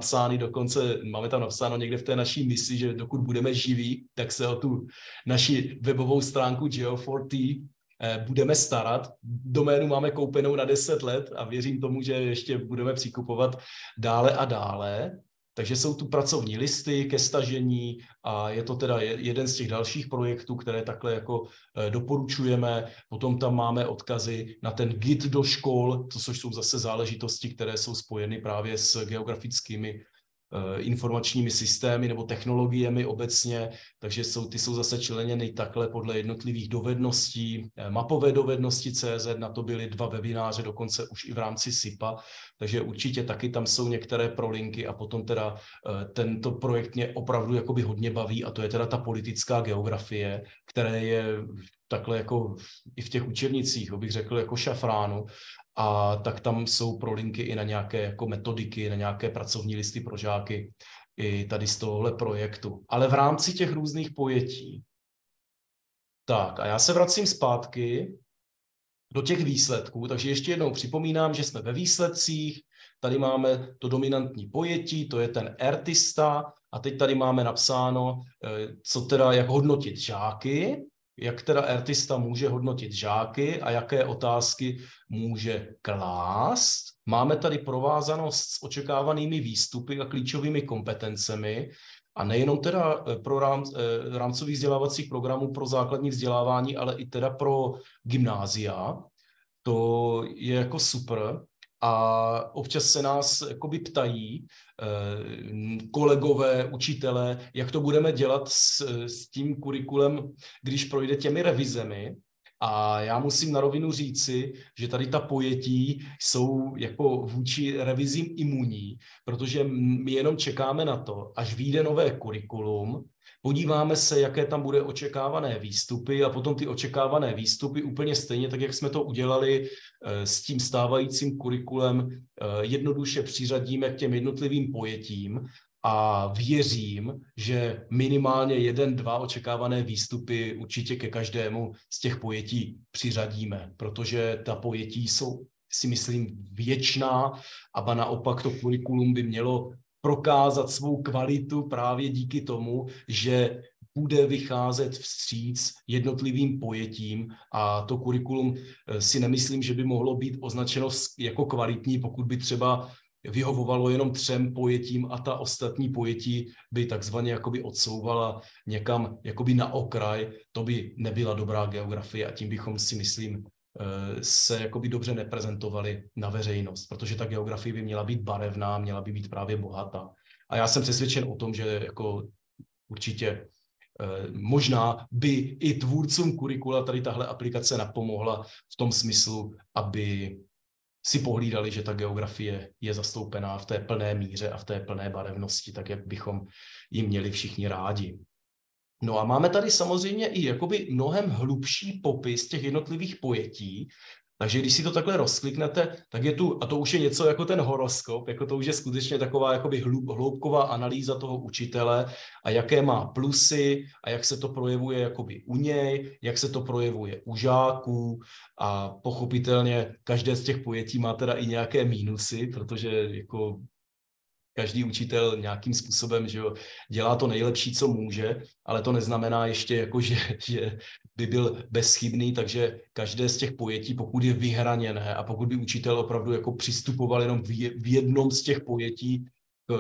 napsáno někde v té naší misi, že dokud budeme živí, tak se o tu naši webovou stránku Geo4T budeme starat. Doménu máme koupenou na 10 let a věřím tomu, že ještě budeme přikupovat dále a dále. Takže jsou tu pracovní listy ke stažení a je to teda jeden z těch dalších projektů, které takhle jako doporučujeme. Potom tam máme odkazy na ten gid do škol, což jsou zase záležitosti, které jsou spojeny právě s geografickými informačními systémy nebo technologiemi obecně, takže ty jsou zase členěny takhle podle jednotlivých dovedností, mapové dovednosti CZ, na to byly 2 webináře, dokonce už i v rámci SIPA, takže určitě taky tam jsou některé prolinky a potom teda tento projekt mě opravdu jakoby hodně baví a to je teda ta politická geografie, které je takhle jako i v těch učebnicích, bych řekl, jako šafránu. a tak tam jsou prolinky i na nějaké jako metodiky, na nějaké pracovní listy pro žáky i tady z tohohle projektu. Ale v rámci těch různých pojetí. Tak a já se vracím zpátky do těch výsledků, takže ještě jednou připomínám, že jsme ve výsledcích, tady máme to dominantní pojetí, to je ten artista, a teď tady máme napsáno, co teda, jak hodnotit žáky, jak teda artista může hodnotit žáky a jaké otázky může klást. Máme tady provázanost s očekávanými výstupy a klíčovými kompetencemi, a nejenom teda pro rámcových vzdělávacích programů pro základní vzdělávání, ale i teda pro gymnázia. To je jako super. A občas se nás jakoby ptají kolegové, učitelé, jak to budeme dělat s tím kurikulem, když projde těmi revizemi. A já musím na rovinu říci, že tady ta pojetí jsou jako vůči revizím imunní, protože my jenom čekáme na to, až vyjde nové kurikulum, podíváme se, jaké tam bude očekávané výstupy a potom ty očekávané výstupy úplně stejně, tak jak jsme to udělali s tím stávajícím kurikulem, jednoduše přiřadíme k těm jednotlivým pojetím a věřím, že minimálně 1-2 očekávané výstupy určitě ke každému z těch pojetí přiřadíme, protože ta pojetí jsou, si myslím, věčná a ba naopak to kurikulum by mělo prokázat svou kvalitu právě díky tomu, že bude vycházet vstříc jednotlivým pojetím a to kurikulum si nemyslím, že by mohlo být označeno jako kvalitní, pokud by třeba vyhovovalo jenom 3 pojetím a ta ostatní pojetí by takzvaně jakoby odsouvala někam jakoby na okraj, to by nebyla dobrá geografie a tím bychom si myslím se jakoby dobře neprezentovali na veřejnost, protože ta geografie by měla být barevná, měla by být právě bohatá. A já jsem přesvědčen o tom, že jako určitě možná by i tvůrcům kurikula tady tahle aplikace napomohla v tom smyslu, aby si pohlídali, že ta geografie je zastoupená v té plné míře a v té plné barevnosti, tak jak bychom ji měli všichni rádi. No a máme tady samozřejmě i jakoby mnohem hlubší popis těch jednotlivých pojetí, takže když si to takhle rozkliknete, tak je tu, a to už je něco jako ten horoskop, jako to už je skutečně taková jakoby hloubková analýza toho učitele a jaké má plusy a jak se to projevuje jakoby u něj, jak se to projevuje u žáků a pochopitelně každé z těch pojetí má teda i nějaké mínusy, protože jako každý učitel nějakým způsobem, že jo, dělá to nejlepší, co může, ale to neznamená ještě, jako, že by byl bezchybný, takže každé z těch pojetí, pokud je vyhraněné a pokud by učitel opravdu jako přistupoval jenom v jednom z těch pojetí k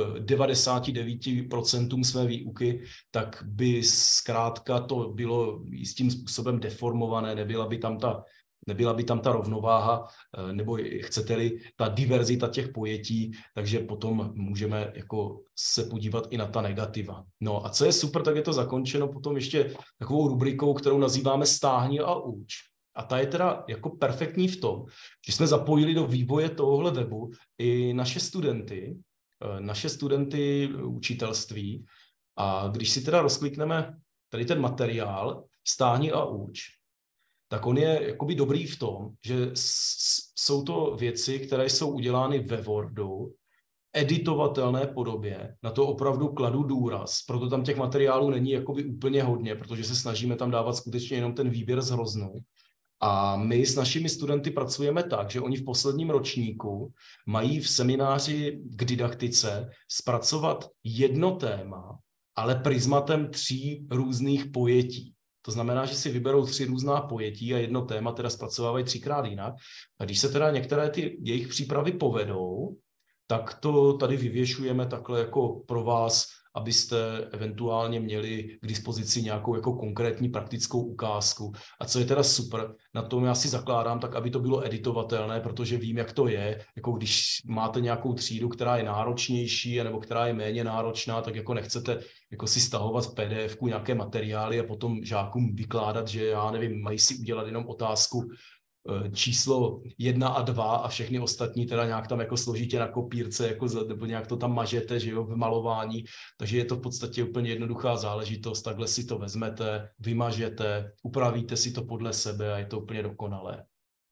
99% své výuky, tak by zkrátka to bylo jistým způsobem deformované, nebyla by tam ta rovnováha, nebo chcete-li ta diverzita těch pojetí, takže potom můžeme jako se podívat i na ta negativa. No a co je super, tak je to zakončeno potom ještě takovou rubrikou, kterou nazýváme Stáhni a uč. A ta je teda jako perfektní v tom, že jsme zapojili do vývoje tohohle webu i naše studenty učitelství. A když si teda rozklikneme tady ten materiál Stáhni a uč, tak on je jakoby dobrý v tom, že jsou to věci, které jsou udělány ve Wordu, editovatelné podobě, na to opravdu kladu důraz, proto tam těch materiálů není jakoby úplně hodně, protože se snažíme tam dávat skutečně jenom ten výběr z hroznou. A my s našimi studenty pracujeme tak, že oni v posledním ročníku mají v semináři k didaktice zpracovat jedno téma, ale prismatem 3 různých pojetí. To znamená, že si vyberou 3 různá pojetí a jedno téma teda zpracovávají 3krát jinak. A když se teda některé ty jejich přípravy povedou, tak to tady vyvěšujeme takhle jako pro vás, abyste eventuálně měli k dispozici nějakou jako konkrétní praktickou ukázku. A co je teda super, na tom já si zakládám tak, aby to bylo editovatelné, protože vím, jak to je. Jako když máte nějakou třídu, která je náročnější nebo která je méně náročná, tak jako nechcete jako si stahovat v PDF-ku nějaké materiály a potom žákům vykládat, že já nevím, mají si udělat jenom otázku číslo 1 a 2 a všechny ostatní teda nějak tam jako složitě na kopírce, jako nebo nějak to tam mažete, že jo, v malování, takže je to v podstatě úplně jednoduchá záležitost, takhle si to vezmete, vymažete, upravíte si to podle sebe a je to úplně dokonalé.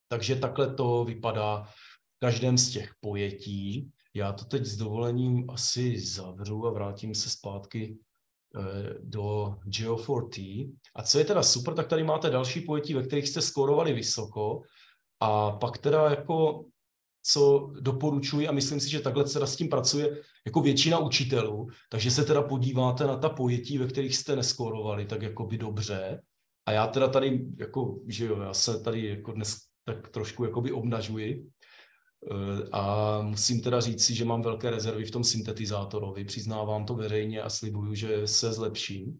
Takže takhle to vypadá v každém z těch pojetí. Já to teď s dovolením asi zavřu a vrátím se zpátky do Geo4T. A co je teda super, tak tady máte další pojetí, ve kterých jste skórovali vysoko. A pak teda jako, co doporučuji, a myslím si, že takhle se s tím pracuje jako většina učitelů, takže se teda podíváte na ta pojetí, ve kterých jste neskórovali, tak jako by dobře. A já teda tady, jako, že jo, já se tady jako dnes tak trošku jakoby obnažuji a musím teda říct si, že mám velké rezervy v tom syntetizátorovi, přiznávám to veřejně a slibuju, že se zlepším.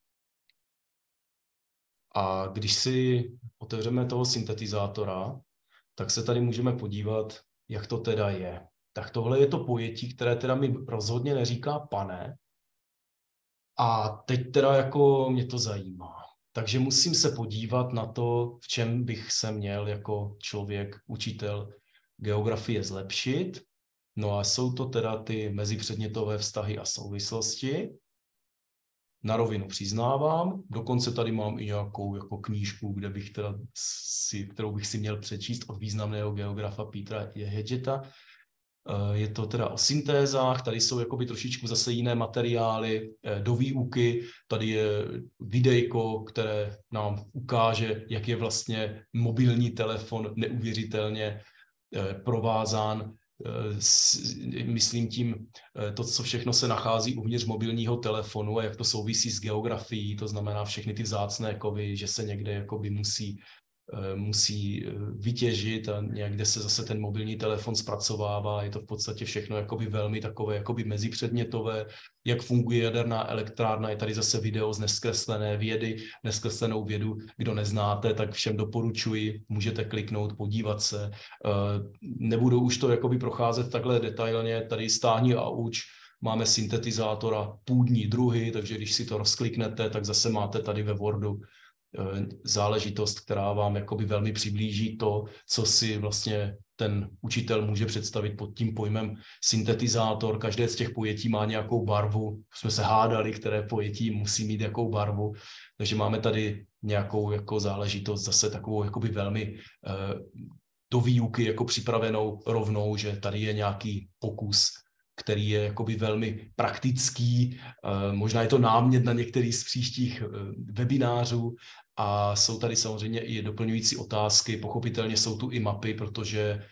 A když si otevřeme toho syntetizátora, tak se tady můžeme podívat, jak to teda je. Tak tohle je to pojetí, které teda mi rozhodně neříká pane. A teď teda jako mě to zajímá. Takže musím se podívat na to, v čem bych se měl jako člověk, učitel geografie zlepšit. No a jsou to teda ty mezipředmětové vztahy a souvislosti. Na rovinu přiznávám, dokonce tady mám i nějakou jako knížku, kde bych teda kterou bych si měl přečíst od významného geografa Petera Hedgeta. Je to teda o syntézách, tady jsou jakoby trošičku zase jiné materiály do výuky, tady je videjko, které nám ukáže, jak je vlastně mobilní telefon neuvěřitelně provázán, myslím tím to, co všechno se nachází uvnitř mobilního telefonu a jak to souvisí s geografií, to znamená všechny ty vzácné kovy, že se někde jakoby musí vytěžit a někde se zase ten mobilní telefon zpracovává. Je to v podstatě všechno jakoby velmi takové jakoby mezipředmětové, jak funguje jaderná elektrárna. Je tady zase video z neskreslené vědy, neskreslenou vědu. Kdo neznáte, tak všem doporučuji, můžete kliknout, podívat se. Nebudu už to jakoby procházet takhle detailně, tady stáhni a uč. Máme syntetizátora půdní druhy, takže když si to rozkliknete, tak zase máte tady ve Wordu záležitost, která vám jakoby velmi přiblíží to, co si vlastně ten učitel může představit pod tím pojmem syntetizátor. Každé z těch pojetí má nějakou barvu. Jsme se hádali, které pojetí musí mít jakou barvu. Takže máme tady nějakou jako záležitost zase takovou jakoby velmi do výuky jako připravenou rovnou, že tady je nějaký pokus, který je jakoby velmi praktický. Možná je to námět na některý z příštích webinářů a jsou tady samozřejmě i doplňující otázky. Pochopitelně jsou tu i mapy, protože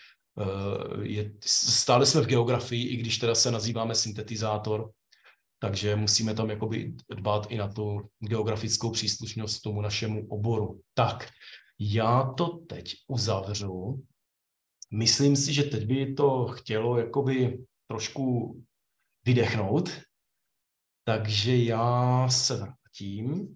stále jsme v geografii, i když teda se nazýváme syntetizátor, takže musíme tam jakoby dbát i na tu geografickou příslušnost tomu našemu oboru. Tak, já to teď uzavřu. Myslím si, že teď by to chtělo jakoby trošku vydechnout, takže já se vrátím.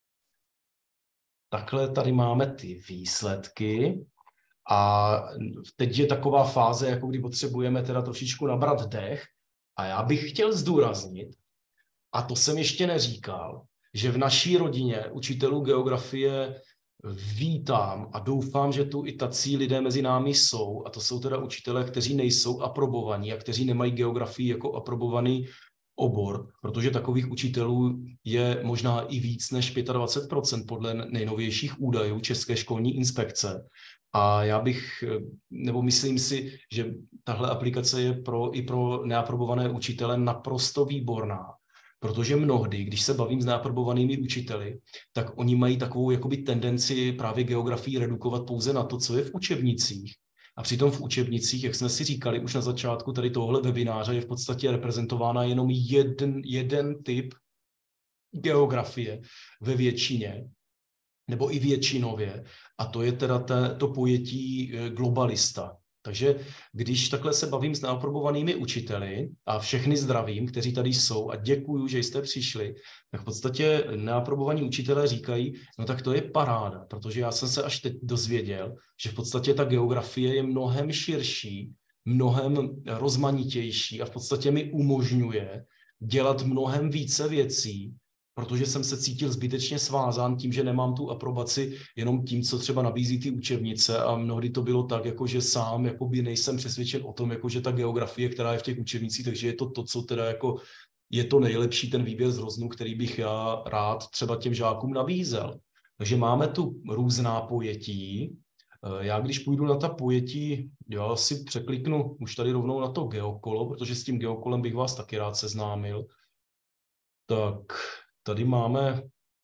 Takhle tady máme ty výsledky a teď je taková fáze, jako kdy potřebujeme teda trošičku nabrat dech a já bych chtěl zdůraznit, a to jsem ještě neříkal, že v naší rodině učitelů geografie vítám a doufám, že tu i tací lidé mezi námi jsou, a to jsou teda učitelé, kteří nejsou aprobovaní a kteří nemají geografii jako aprobovaný obor, protože takových učitelů je možná i víc než 25% podle nejnovějších údajů České školní inspekce. A myslím si, že tahle aplikace je i pro neaprobované učitele naprosto výborná. Protože mnohdy, když se bavím s neaprobovanými učiteli, tak oni mají takovou jakoby tendenci právě geografii redukovat pouze na to, co je v učebnicích. A přitom v učebnicích, jak jsme si říkali už na začátku tady tohle webináře, je v podstatě reprezentována jenom jeden typ geografie ve většině, nebo i většinově, a to je teda to pojetí globalista. Takže když takhle se bavím s neaprobovanými učiteli a všechny zdravím, kteří tady jsou a děkuju, že jste přišli, tak v podstatě neaprobovaní učitelé říkají, no tak to je paráda, protože já jsem se až teď dozvěděl, že v podstatě ta geografie je mnohem širší, mnohem rozmanitější a v podstatě mi umožňuje dělat mnohem více věcí, protože jsem se cítil zbytečně svázán tím, že nemám tu aprobaci jenom tím, co třeba nabízí ty učebnice, a mnohdy to bylo tak, jako že sám jakoby nejsem přesvědčen o tom, jako že ta geografie, která je v těch učebnicích, takže je to co teda jako je to nejlepší ten výběr z hroznů, který bych já rád třeba těm žákům nabízel. Takže máme tu různá pojetí. Já když půjdu na ta pojetí, já si překliknu už tady rovnou na to geokolo, protože s tím geokolem bych vás taky rád seznámil. Tak tady máme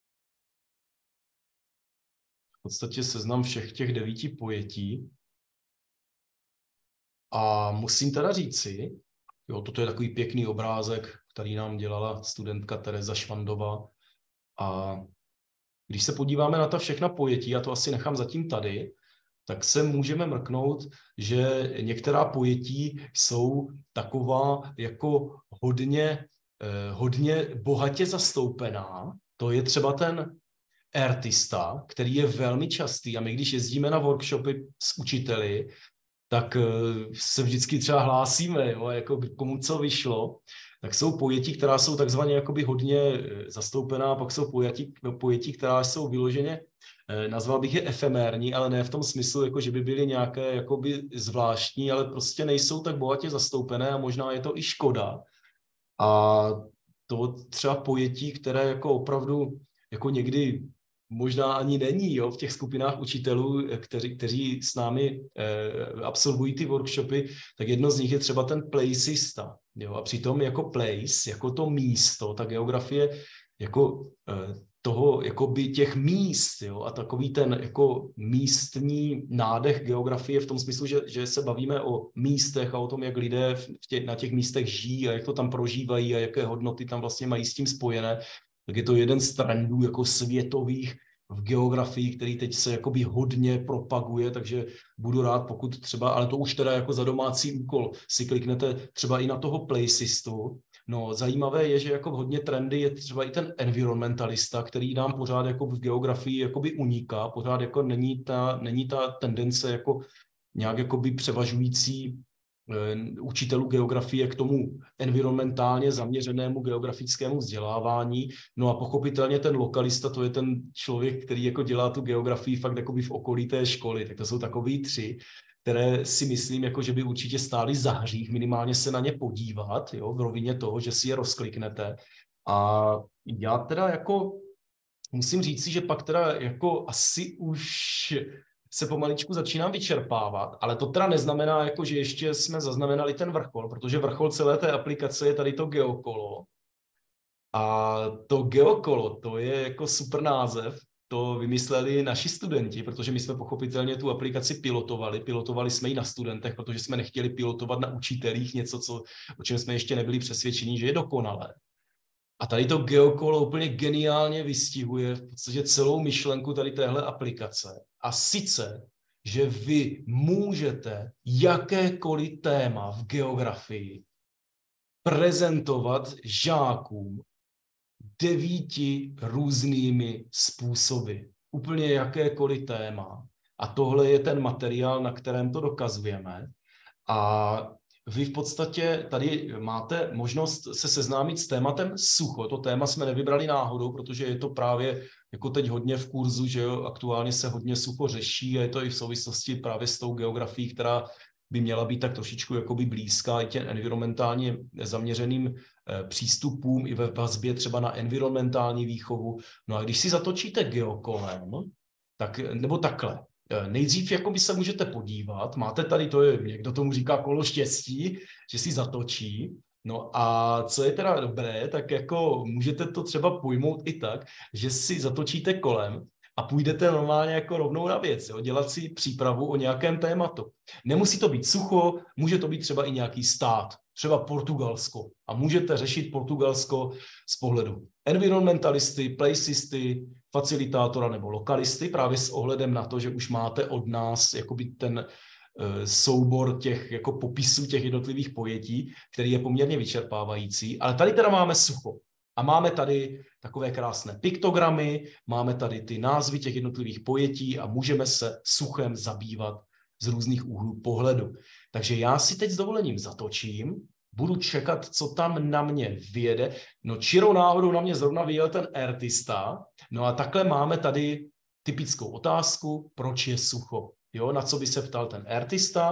v podstatě seznam všech těch 9 pojetí. A musím teda říci, jo, toto je takový pěkný obrázek, který nám dělala studentka Tereza Švandová. A když se podíváme na ta všechna pojetí, já to asi nechám zatím tady, tak se můžeme mrknout, že některá pojetí jsou taková jako hodně bohatě zastoupená. To je třeba ten artista, který je velmi častý a my, když jezdíme na workshopy s učiteli, tak se vždycky třeba hlásíme, jo, jako komu co vyšlo, tak jsou pojetí, která jsou takzvaně jakoby hodně zastoupená, pak jsou pojetí, která jsou vyloženě, nazval bych je efemérní, ale ne v tom smyslu, jako že by byly nějaké jakoby zvláštní, ale prostě nejsou tak bohatě zastoupené a možná je to i škoda. A to třeba pojetí, které jako opravdu jako někdy možná ani není, jo, v těch skupinách učitelů, kteří s námi absolvují ty workshopy, tak jedno z nich je třeba ten placista. Jo, a přitom jako place, jako to místo, ta geografie jako toho, jakoby těch míst, jo, a takový ten jako místní nádech geografie v tom smyslu, že se bavíme o místech a o tom, jak lidé na těch místech žijí a jak to tam prožívají a jaké hodnoty tam vlastně mají s tím spojené, tak je to jeden z trendů jako světových v geografii, který teď se jakoby hodně propaguje, takže budu rád, pokud třeba, ale to už teda jako za domácí úkol, si kliknete třeba i na toho placistu. No, zajímavé je, že jako hodně trendy je třeba i ten environmentalista, který nám pořád jako v geografii jakoby uniká, pořád jako není ta tendence jako nějak jakoby převažující učitelů geografie k tomu environmentálně zaměřenému geografickému vzdělávání. No a pochopitelně ten lokalista, to je ten člověk, který jako dělá tu geografii fakt jakoby v okolí té školy. Tak to jsou takový 3, které si myslím, jako že by určitě stály za hřích, minimálně se na ně podívat, jo, v rovině toho, že si je rozkliknete. A já teda jako musím říct si, že pak teda jako asi už se pomaličku začínám vyčerpávat, ale to teda neznamená, jako, že ještě jsme zaznamenali ten vrchol, protože vrchol celé té aplikace je tady to geokolo. A to geokolo, to je jako super název, to vymysleli naši studenti, protože my jsme pochopitelně tu aplikaci pilotovali jsme ji na studentech, protože jsme nechtěli pilotovat na učitelích něco, o čem jsme ještě nebyli přesvědčeni, že je dokonalé. A tady to geokolo úplně geniálně vystihuje v podstatě celou myšlenku tady téhle aplikace. A sice, že vy můžete jakékoliv téma v geografii prezentovat žákům 9 různými způsoby. Úplně jakékoliv téma. A tohle je ten materiál, na kterém to dokazujeme. A vy v podstatě tady máte možnost se seznámit s tématem sucho. To téma jsme nevybrali náhodou, protože je to právě jako teď hodně v kurzu, že jo, aktuálně se hodně sucho řeší a je to i v souvislosti právě s tou geografií, která by měla být tak trošičku jakoby blízká i těm environmentálně zaměřeným přístupům i ve vazbě třeba na environmentální výchovu. No a když si zatočíte geokolem, tak, nebo takhle, nejdřív jakoby se můžete podívat, máte tady, to je, někdo tomu říká kolo štěstí, že si zatočí, no a co je teda dobré, tak jako můžete to třeba pojmout i tak, že si zatočíte kolem a půjdete normálně jako rovnou na věc, jo? Dělat si přípravu o nějakém tématu. Nemusí to být sucho, může to být třeba i nějaký stát, třeba Portugalsko. A můžete řešit Portugalsko z pohledu environmentalisty, placisty, facilitátora nebo lokalisty, právě s ohledem na to, že už máte od nás jakoby ten soubor těch jako popisů těch jednotlivých pojetí, který je poměrně vyčerpávající. Ale tady teda máme sucho. A máme tady takové krásné piktogramy, máme tady ty názvy těch jednotlivých pojetí a můžeme se suchem zabývat z různých úhlů pohledu. Takže já si teď s dovolením zatočím, budu čekat, co tam na mě vyjede. No čirou náhodou na mě zrovna vyjel ten artista. No a takhle máme tady typickou otázku, proč je sucho. Jo, na co by se ptal ten artista?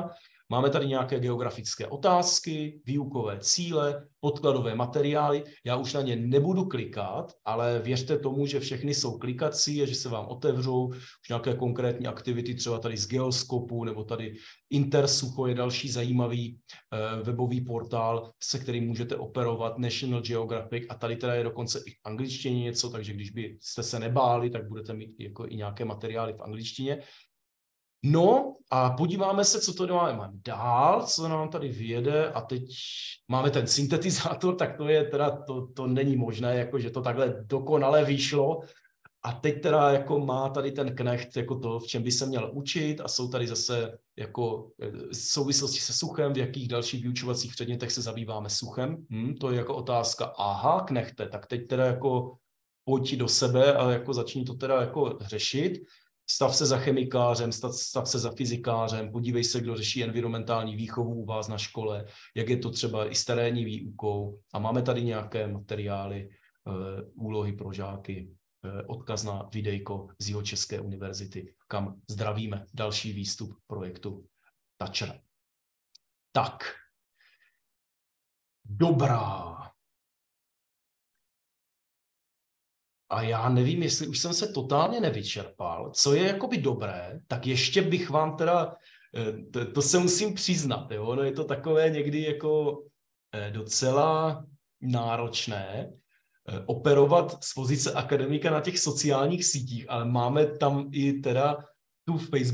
Máme tady nějaké geografické otázky, výukové cíle, podkladové materiály. Já už na ně nebudu klikat, ale věřte tomu, že všechny jsou klikací a že se vám otevřou už nějaké konkrétní aktivity, třeba tady z Geoskopu, nebo tady Intersucho je další zajímavý webový portál, se kterým můžete operovat, National Geographic, a tady teda je dokonce i v angličtině něco, takže když byste se nebáli, tak budete mít jako i nějaké materiály v angličtině. No a podíváme se, co to máme dál, co nám tady vyjede, a teď máme ten syntetizátor, tak to je teda, to není možné, jako že to takhle dokonale vyšlo. A teď teda jako má tady ten Knecht jako to, v čem by se měl učit, a jsou tady zase jako souvislosti se suchem, v jakých dalších vyučovacích předmětech se zabýváme suchem. To je jako otázka, aha, Knechte, tak teď teda jako pojď do sebe a jako začni to teda jako řešit. Stav se za chemikářem, stav se za fyzikářem, podívej se, kdo řeší environmentální výchovu u vás na škole, jak je to třeba i s terénní výukou, a máme tady nějaké materiály, úlohy pro žáky, odkaz na videjko z Jihočeské univerzity, kam zdravíme, další výstup projektu Toucher. Tak, dobrá. A já nevím, jestli už jsem se totálně nevyčerpal. Co je jakoby dobré, tak ještě bych vám teda, to se musím přiznat, jo? No je to takové někdy jako docela náročné operovat z pozice akademika na těch sociálních sítích, ale máme tam i teda tu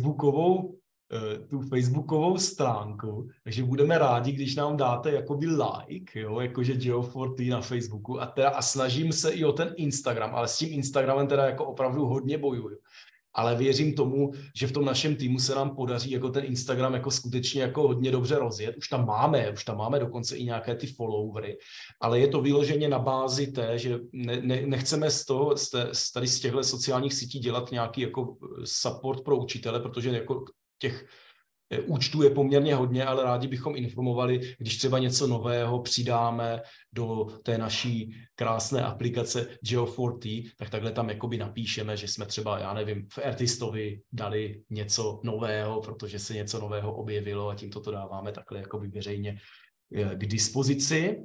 facebookovou stránku, takže budeme rádi, když nám dáte jakoby like, jo, jakože Geo4T na Facebooku, a snažím se i o ten Instagram, ale s tím Instagramem teda jako opravdu hodně bojuju. Ale věřím tomu, že v tom našem týmu se nám podaří jako ten Instagram jako skutečně jako hodně dobře rozjet. Už tam máme dokonce i nějaké ty followery, ale je to vyloženě na bázi té, že nechceme tady z těchto sociálních sítí dělat nějaký jako support pro učitele, protože jako těch účtů je poměrně hodně, ale rádi bychom informovali, když třeba něco nového přidáme do té naší krásné aplikace Geo4T, tak takhle tam jakoby napíšeme, že jsme třeba, já nevím, v Artistovi dali něco nového, protože se něco nového objevilo, a tímto to dáváme takhle jakoby veřejně k dispozici.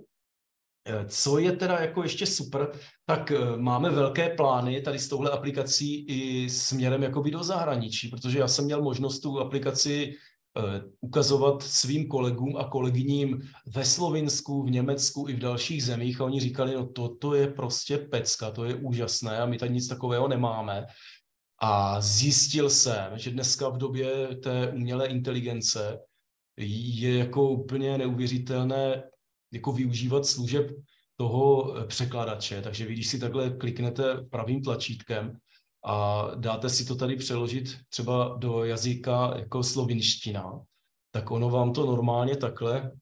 Co je teda jako ještě super, tak máme velké plány tady s touhle aplikací i směrem jakoby do zahraničí, protože já jsem měl možnost tu aplikaci ukazovat svým kolegům a kolegyním ve Slovinsku, v Německu i v dalších zemích, a oni říkali, no toto je prostě pecka, to je úžasné a my tady nic takového nemáme. A zjistil jsem, že dneska v době té umělé inteligence je jako úplně neuvěřitelné jako využívat služeb toho překladače. Takže vy, když si takhle kliknete pravým tlačítkem a dáte si to tady přeložit třeba do jazyka jako slovinština, tak ono vám to normálně takhle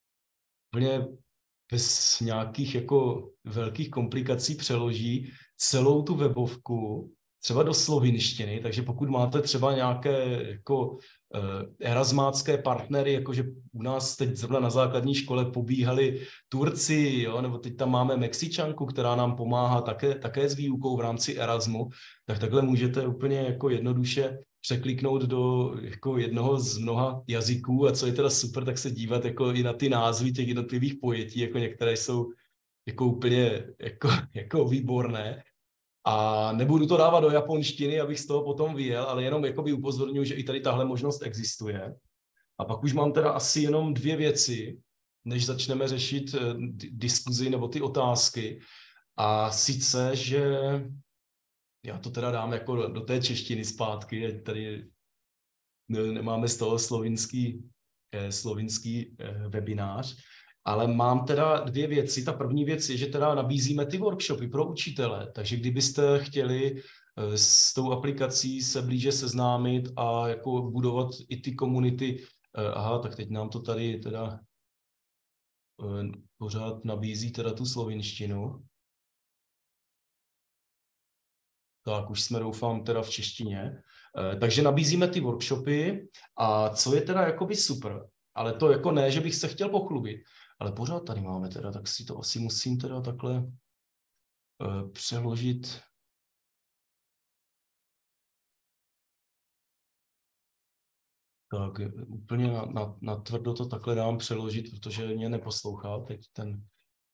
úplně bez nějakých jako velkých komplikací přeloží celou tu webovku třeba do slovinštiny, takže pokud máte třeba nějaké jako erasmácké partnery, jakože u nás teď zrovna na základní škole pobíhali Turci, jo, nebo teď tam máme Mexičanku, která nám pomáhá také s výukou v rámci Erasmu, tak takhle můžete úplně jako jednoduše překliknout do jako jednoho z mnoha jazyků, a co je teda super, tak se dívat jako i na ty názvy těch jednotlivých pojetí, jako některé jsou jako úplně jako výborné. A nebudu to dávat do japonštiny, abych z toho potom vyjel, ale jenom jakoby upozorňuji, že i tady tahle možnost existuje. A pak už mám teda asi jenom 2 věci, než začneme řešit diskuzi nebo ty otázky. A sice, že já to teda dám jako do té češtiny zpátky, ať tady nemáme z toho slovinský webinář. Ale mám teda 2 věci. Ta první věc je, že teda nabízíme ty workshopy pro učitele, takže kdybyste chtěli s tou aplikací se blíže seznámit a jako budovat i ty komunity, aha, tak teď nám to tady teda pořád nabízí teda tu slovinštinu. Tak už jsme, doufám, teda v češtině. Takže nabízíme ty workshopy, a co je teda jakoby super, ale to jako ne, že bych se chtěl pochlubit, ale pořád tady máme teda, tak si to asi musím teda takhle přeložit. Tak úplně na tvrdo to takhle dám přeložit, protože mě neposlouchá teď ten...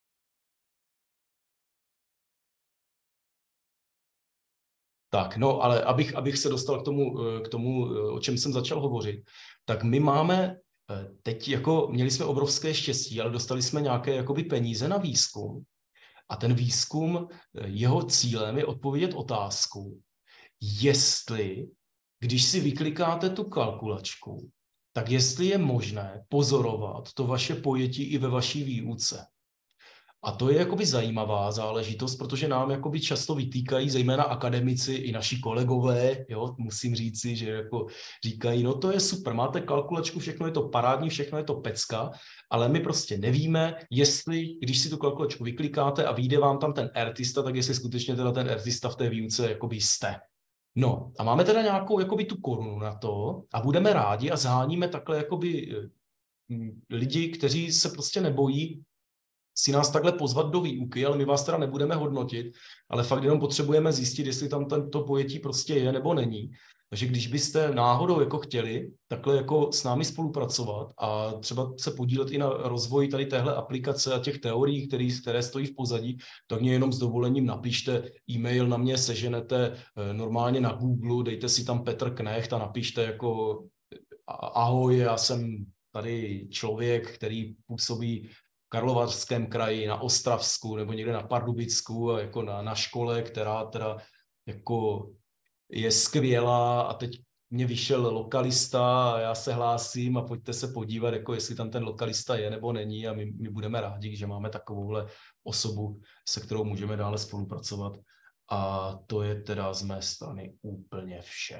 Tak, no, ale abych se dostal k tomu, o čem jsem začal hovořit, tak my máme teď jako, měli jsme obrovské štěstí, ale dostali jsme nějaké jakoby peníze na výzkum a ten výzkum, jeho cílem je odpovědět otázku, jestli, když si vyklikáte tu kalkulačku, tak jestli je možné pozorovat to vaše pojetí i ve vaší výuce. A to je jakoby zajímavá záležitost, protože nám jakoby často vytýkají, zejména akademici i naši kolegové, jo, musím říci, že jako říkají, no to je super, máte kalkulačku, všechno je to parádní, všechno je to pecka, ale my prostě nevíme, jestli, když si tu kalkulačku vyklikáte a vyjde vám tam ten artista, tak jestli skutečně teda ten artista v té výuce jakoby jste. No a máme teda nějakou jakoby tu korunu na to a budeme rádi a zháníme takhle jakoby lidi, kteří se prostě nebojí si nás takhle pozvat do výuky, ale my vás teda nebudeme hodnotit, ale fakt jenom potřebujeme zjistit, jestli tam to pojetí prostě je nebo není. Takže když byste náhodou jako chtěli takhle jako s námi spolupracovat a třeba se podílet i na rozvoji tady téhle aplikace a těch teorií, které stojí v pozadí, tak mě jenom s dovolením napište e-mail, na mě seženete normálně na Google, dejte si tam Petr Knecht a napište jako ahoj, já jsem tady člověk, který působí v Karlovarském kraji, na Ostravsku nebo někde na Pardubicku a jako na škole, která teda jako je skvělá a teď mě vyšel lokalista a já se hlásím a pojďte se podívat, jako jestli tam ten lokalista je nebo není a my budeme rádi, že máme takovouhle osobu, se kterou můžeme dále spolupracovat. A to je teda z mé strany úplně vše.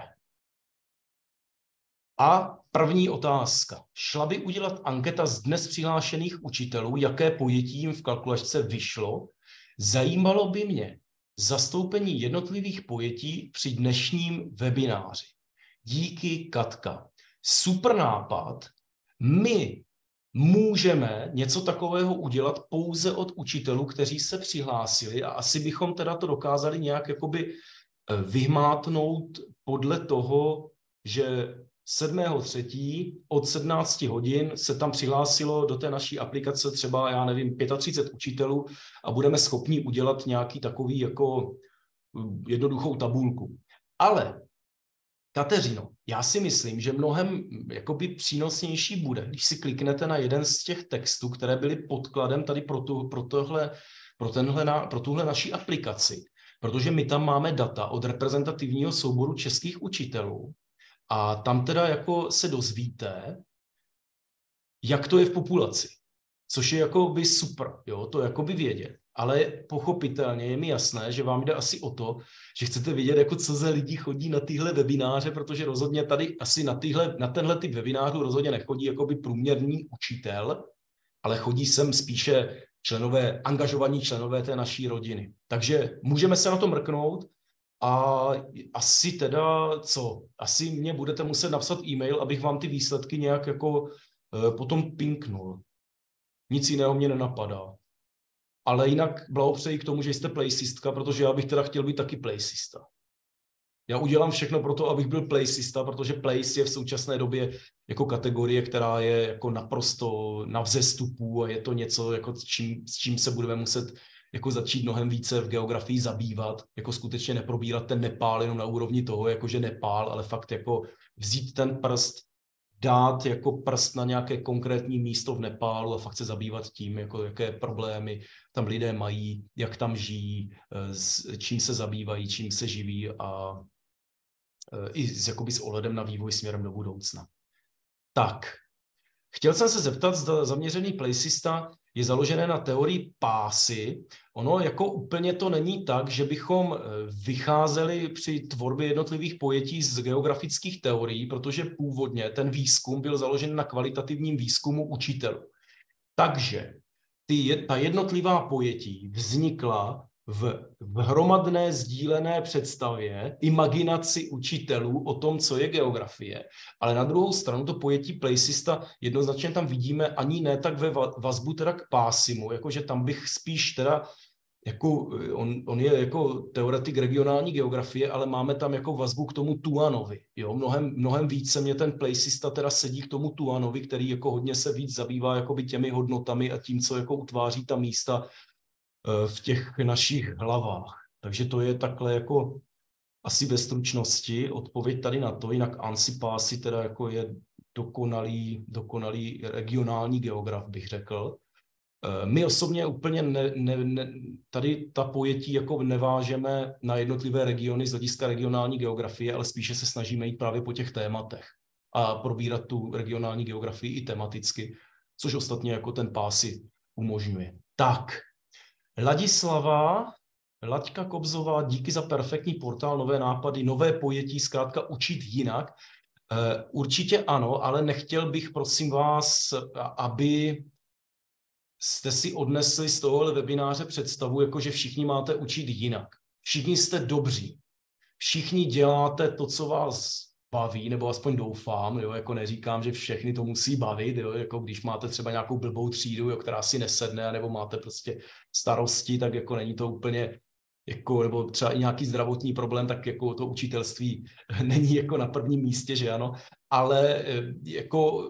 A první otázka. Šla by udělat anketa z dnes přihlášených učitelů, jaké pojetí jim v kalkulačce vyšlo? Zajímalo by mě zastoupení jednotlivých pojetí při dnešním webináři. Díky, Katka. Super nápad. My můžeme něco takového udělat pouze od učitelů, kteří se přihlásili a asi bychom teda to dokázali nějak jakoby vyhmátnout podle toho, že 7.3. od 17 hodin se tam přihlásilo do té naší aplikace třeba, já nevím, 35 učitelů a budeme schopni udělat nějaký takový jako jednoduchou tabulku. Ale, Kateřino, já si myslím, že mnohem jakoby přínosnější bude, když si kliknete na jeden z těch textů, které byly podkladem tady pro tuhle naší aplikaci, protože my tam máme data od reprezentativního souboru českých učitelů, a tam teda jako se dozvíte, jak to je v populaci, což je jako by super, jo, to jako by vědět. Ale pochopitelně je mi jasné, že vám jde asi o to, že chcete vědět, jako co za lidi chodí na tyhle webináře, protože rozhodně tady asi na tenhle typ webinářů rozhodně nechodí jako by průměrný učitel, ale chodí sem spíše angažovaní členové té naší rodiny. Takže můžeme se na to mrknout. A asi teda co? Asi mě budete muset napsat e-mail, abych vám ty výsledky nějak jako potom pinknul. Nic jiného mě nenapadá. Ale jinak blahopřeji k tomu, že jste playsistka, protože já bych teda chtěl být taky playsista. Já udělám všechno pro to, abych byl playsista, protože place je v současné době jako kategorie, která je jako naprosto na vzestupu a je to něco, jako s čím se budeme muset jako začít mnohem více v geografii zabývat, jako skutečně neprobírat ten Nepál jenom na úrovni toho, jakože Nepál, ale fakt jako vzít ten prst, dát jako prst na nějaké konkrétní místo v Nepálu a fakt se zabývat tím, jako jaké problémy tam lidé mají, jak tam žijí, čím se zabývají, čím se živí a i jakoby s ohledem na vývoj směrem do budoucna. Tak, chtěl jsem se zeptat, zda zaměřený playsista je založené na teorii pásy. Ono jako úplně to není tak, že bychom vycházeli při tvorbě jednotlivých pojetí z geografických teorií, protože původně ten výzkum byl založen na kvalitativním výzkumu učitelů. Takže ta jednotlivá pojetí vznikla v hromadné sdílené představě, imaginaci učitelů o tom, co je geografie. Ale na druhou stranu to pojetí playsista jednoznačně tam vidíme ani ne tak ve vazbu teda k Pásimu, jakože tam bych spíš teda jako on je jako teoretik regionální geografie, ale máme tam jako vazbu k tomu Tuanovi. Jo? Mnohem více mě ten placista teda sedí k tomu Tuanovi, který jako hodně se víc zabývá jakoby těmi hodnotami a tím, co jako utváří ta místa v těch našich hlavách. Takže to je takhle jako asi ve stručnosti odpověď tady na to, jinak Anssi Passi teda jako je dokonalý regionální geograf, bych řekl. My osobně úplně tady ta pojetí jako nevážeme na jednotlivé regiony z hlediska regionální geografie, ale spíše se snažíme jít právě po těch tématech a probírat tu regionální geografii i tematicky, což ostatně jako ten Passi umožňuje. Tak, Laďka Kobzová, díky za perfektní portál, nové nápady, nové pojetí, zkrátka učit jinak. Určitě ano, ale nechtěl bych, prosím vás, aby jste si odnesli z tohohle webináře představu, jako že všichni máte učit jinak. Všichni jste dobří. Všichni děláte to, co vás baví, nebo aspoň doufám, jo, jako neříkám, že všechny to musí bavit, jo, jako když máte třeba nějakou blbou třídu, jo, která si nesedne, nebo máte prostě starosti, tak jako není to úplně, jako, nebo třeba i nějaký zdravotní problém, tak jako to učitelství není jako na prvním místě, že ano, ale jako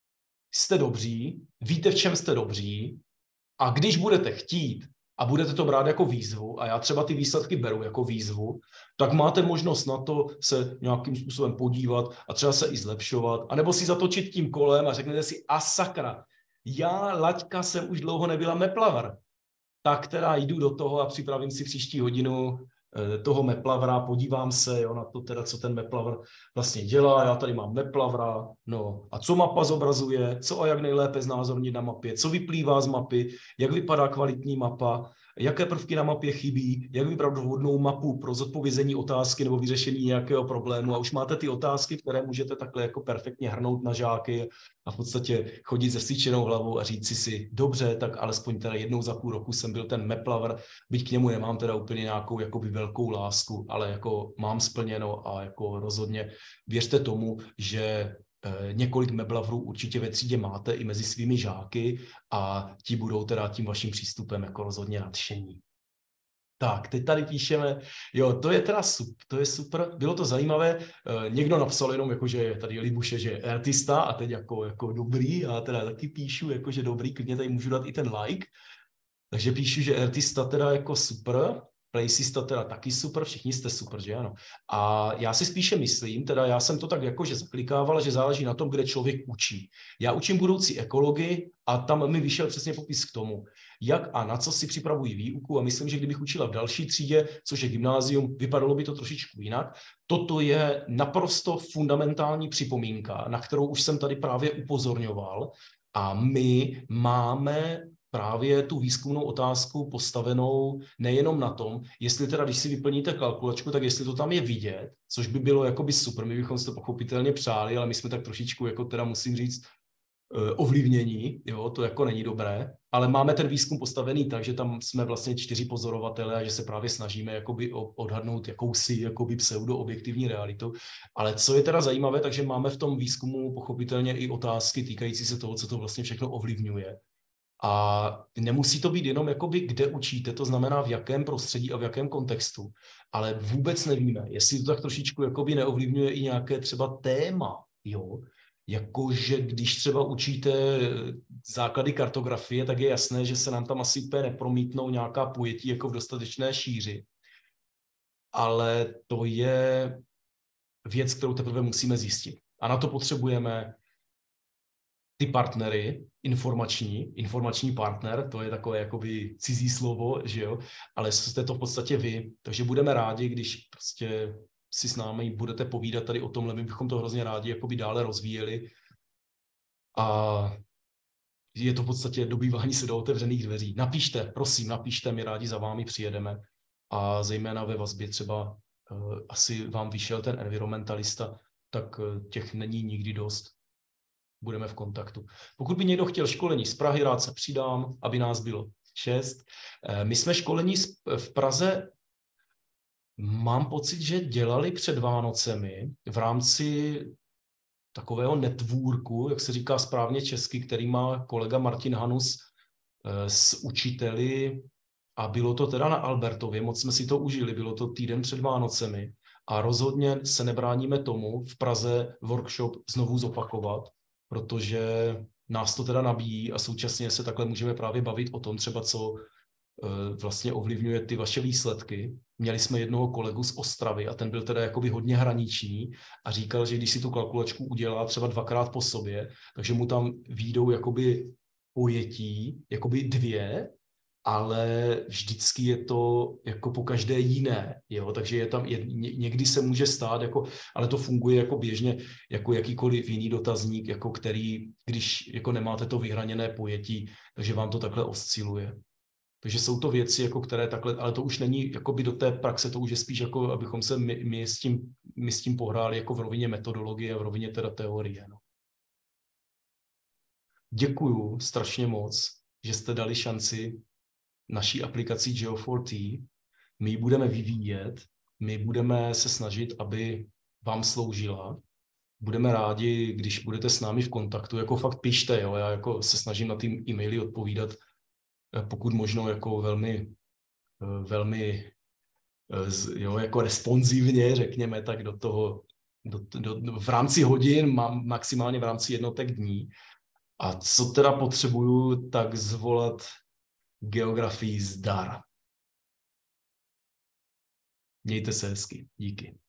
jste dobří, víte, v čem jste dobří, a když budete chtít a budete to brát jako výzvu, a já třeba ty výsledky beru jako výzvu, tak máte možnost na to se nějakým způsobem podívat a třeba se i zlepšovat, anebo si zatočit tím kolem a řeknete si, a sakra, já, Laďka, jsem už dlouho nebyla meplavr, tak teda jdu do toho a připravím si příští hodinu toho meplavra, podívám se, jo, na to teda, co ten meplavr vlastně dělá, já tady mám meplavra, no a co mapa zobrazuje, co a jak nejlépe znázornit na mapě, co vyplývá z mapy, jak vypadá kvalitní mapa, jaké prvky na mapě chybí, jak vybrat vhodnou mapu pro zodpovězení otázky nebo vyřešení nějakého problému a už máte ty otázky, které můžete takhle jako perfektně hrnout na žáky a v podstatě chodit se vstyčenou hlavou a říct si, dobře, tak alespoň teda jednou za půl roku jsem byl ten meplavr, byť k němu nemám teda úplně nějakou jakoby velkou lásku, ale jako mám splněno a jako rozhodně věřte tomu, že několik meblavrů určitě ve třídě máte i mezi svými žáky a ti budou teda tím vaším přístupem jako rozhodně nadšení. Tak, teď tady píšeme, jo, to je teda to je super, bylo to zajímavé, někdo napsal jenom, jako, že tady Libuše, že je artista a teď jako dobrý, a teda taky píšu, jako, že dobrý, klidně tady můžu dát i ten like, takže píšu, že artista teda jako super, placista teda taky super, všichni jste super, že ano. A já si spíše myslím, teda já jsem to tak jako, že zaklikával, že záleží na tom, kde člověk učí. Já učím budoucí ekologii a tam mi vyšel přesně popis k tomu, jak a na co si připravují výuku a myslím, že kdybych učila v další třídě, což je gymnázium, vypadalo by to trošičku jinak. Toto je naprosto fundamentální připomínka, na kterou už jsem tady právě upozorňoval a my máme právě tu výzkumnou otázku postavenou nejenom na tom, jestli teda, když si vyplníte kalkulačku, tak jestli to tam je vidět, což by bylo jakoby super, my bychom si to pochopitelně přáli, ale my jsme tak trošičku, jako teda musím říct, ovlivnění, jo, to jako není dobré, ale máme ten výzkum postavený tak, že tam jsme vlastně 4 pozorovatele a že se právě snažíme jakoby odhadnout jakousi jakoby pseudo-objektivní realitu. Ale co je teda zajímavé, takže máme v tom výzkumu pochopitelně i otázky týkající se toho, co to vlastně všechno ovlivňuje. A nemusí to být jenom jakoby, kde učíte, to znamená v jakém prostředí a v jakém kontextu, ale vůbec nevíme, jestli to tak trošičku jakoby neovlivňuje i nějaké třeba téma, jo. Jakože když třeba učíte základy kartografie, tak je jasné, že se nám tam asi úplně nepromítnou nějaká pojetí jako v dostatečné šíři. Ale to je věc, kterou teprve musíme zjistit. A na to potřebujeme ty partnery, informační partner, to je takové jakoby cizí slovo, že jo, ale jste to v podstatě vy, takže budeme rádi, když prostě si s námi budete povídat tady o tomhle, my bychom to hrozně rádi jakoby dále rozvíjeli a je to v podstatě dobývání se do otevřených dveří. Napište, prosím, napište, my rádi za vámi přijedeme a zejména ve vazbě třeba asi vám vyšel ten environmentalista, tak těch není nikdy dost. Budeme v kontaktu. Pokud by někdo chtěl školení z Prahy, rád se přidám, aby nás bylo 6. My jsme školení v Praze, mám pocit, že dělali před Vánocemi v rámci takového networku, jak se říká správně česky, který má kolega Martin Hanus s učiteli A bylo to teda na Albertově, moc jsme si to užili, bylo to týden před Vánocemi a rozhodně se nebráníme tomu v Praze workshop znovu zopakovat, protože nás to teda nabíjí a současně se takhle můžeme právě bavit o tom třeba, co vlastně ovlivňuje ty vaše výsledky. Měli jsme jednoho kolegu z Ostravy a ten byl teda jakoby hodně hraniční a říkal, že když si tu kalkulačku udělá třeba 2krát po sobě, takže mu tam výjdou jakoby pojetí, jakoby 2, ale vždycky je to jako po každé jiné, jo? Takže je tam, někdy se může stát, jako, ale to funguje jako běžně, jako jakýkoliv jiný dotazník, jako který, když jako nemáte to vyhraněné pojetí, takže vám to takhle osciluje. Takže jsou to věci, jako které takhle, ale to už není jakoby do té praxe, to už je spíš jako, abychom se my s tím pohráli jako v rovině metodologie a v rovině teda teorie. No. Děkuju strašně moc, že jste dali šanci naší aplikaci Geo4T. My ji budeme vyvíjet, my budeme se snažit, aby vám sloužila. Budeme rádi, když budete s námi v kontaktu, jako fakt pište, jo? Já jako se snažím na ty e-maily odpovídat, pokud možno jako velmi jo, jako responsivně, řekněme, tak do toho, v rámci hodin, maximálně v rámci jednotek dní. A co teda potřebuju, tak zvolat geografii zdar. Mějte se hezky. Díky.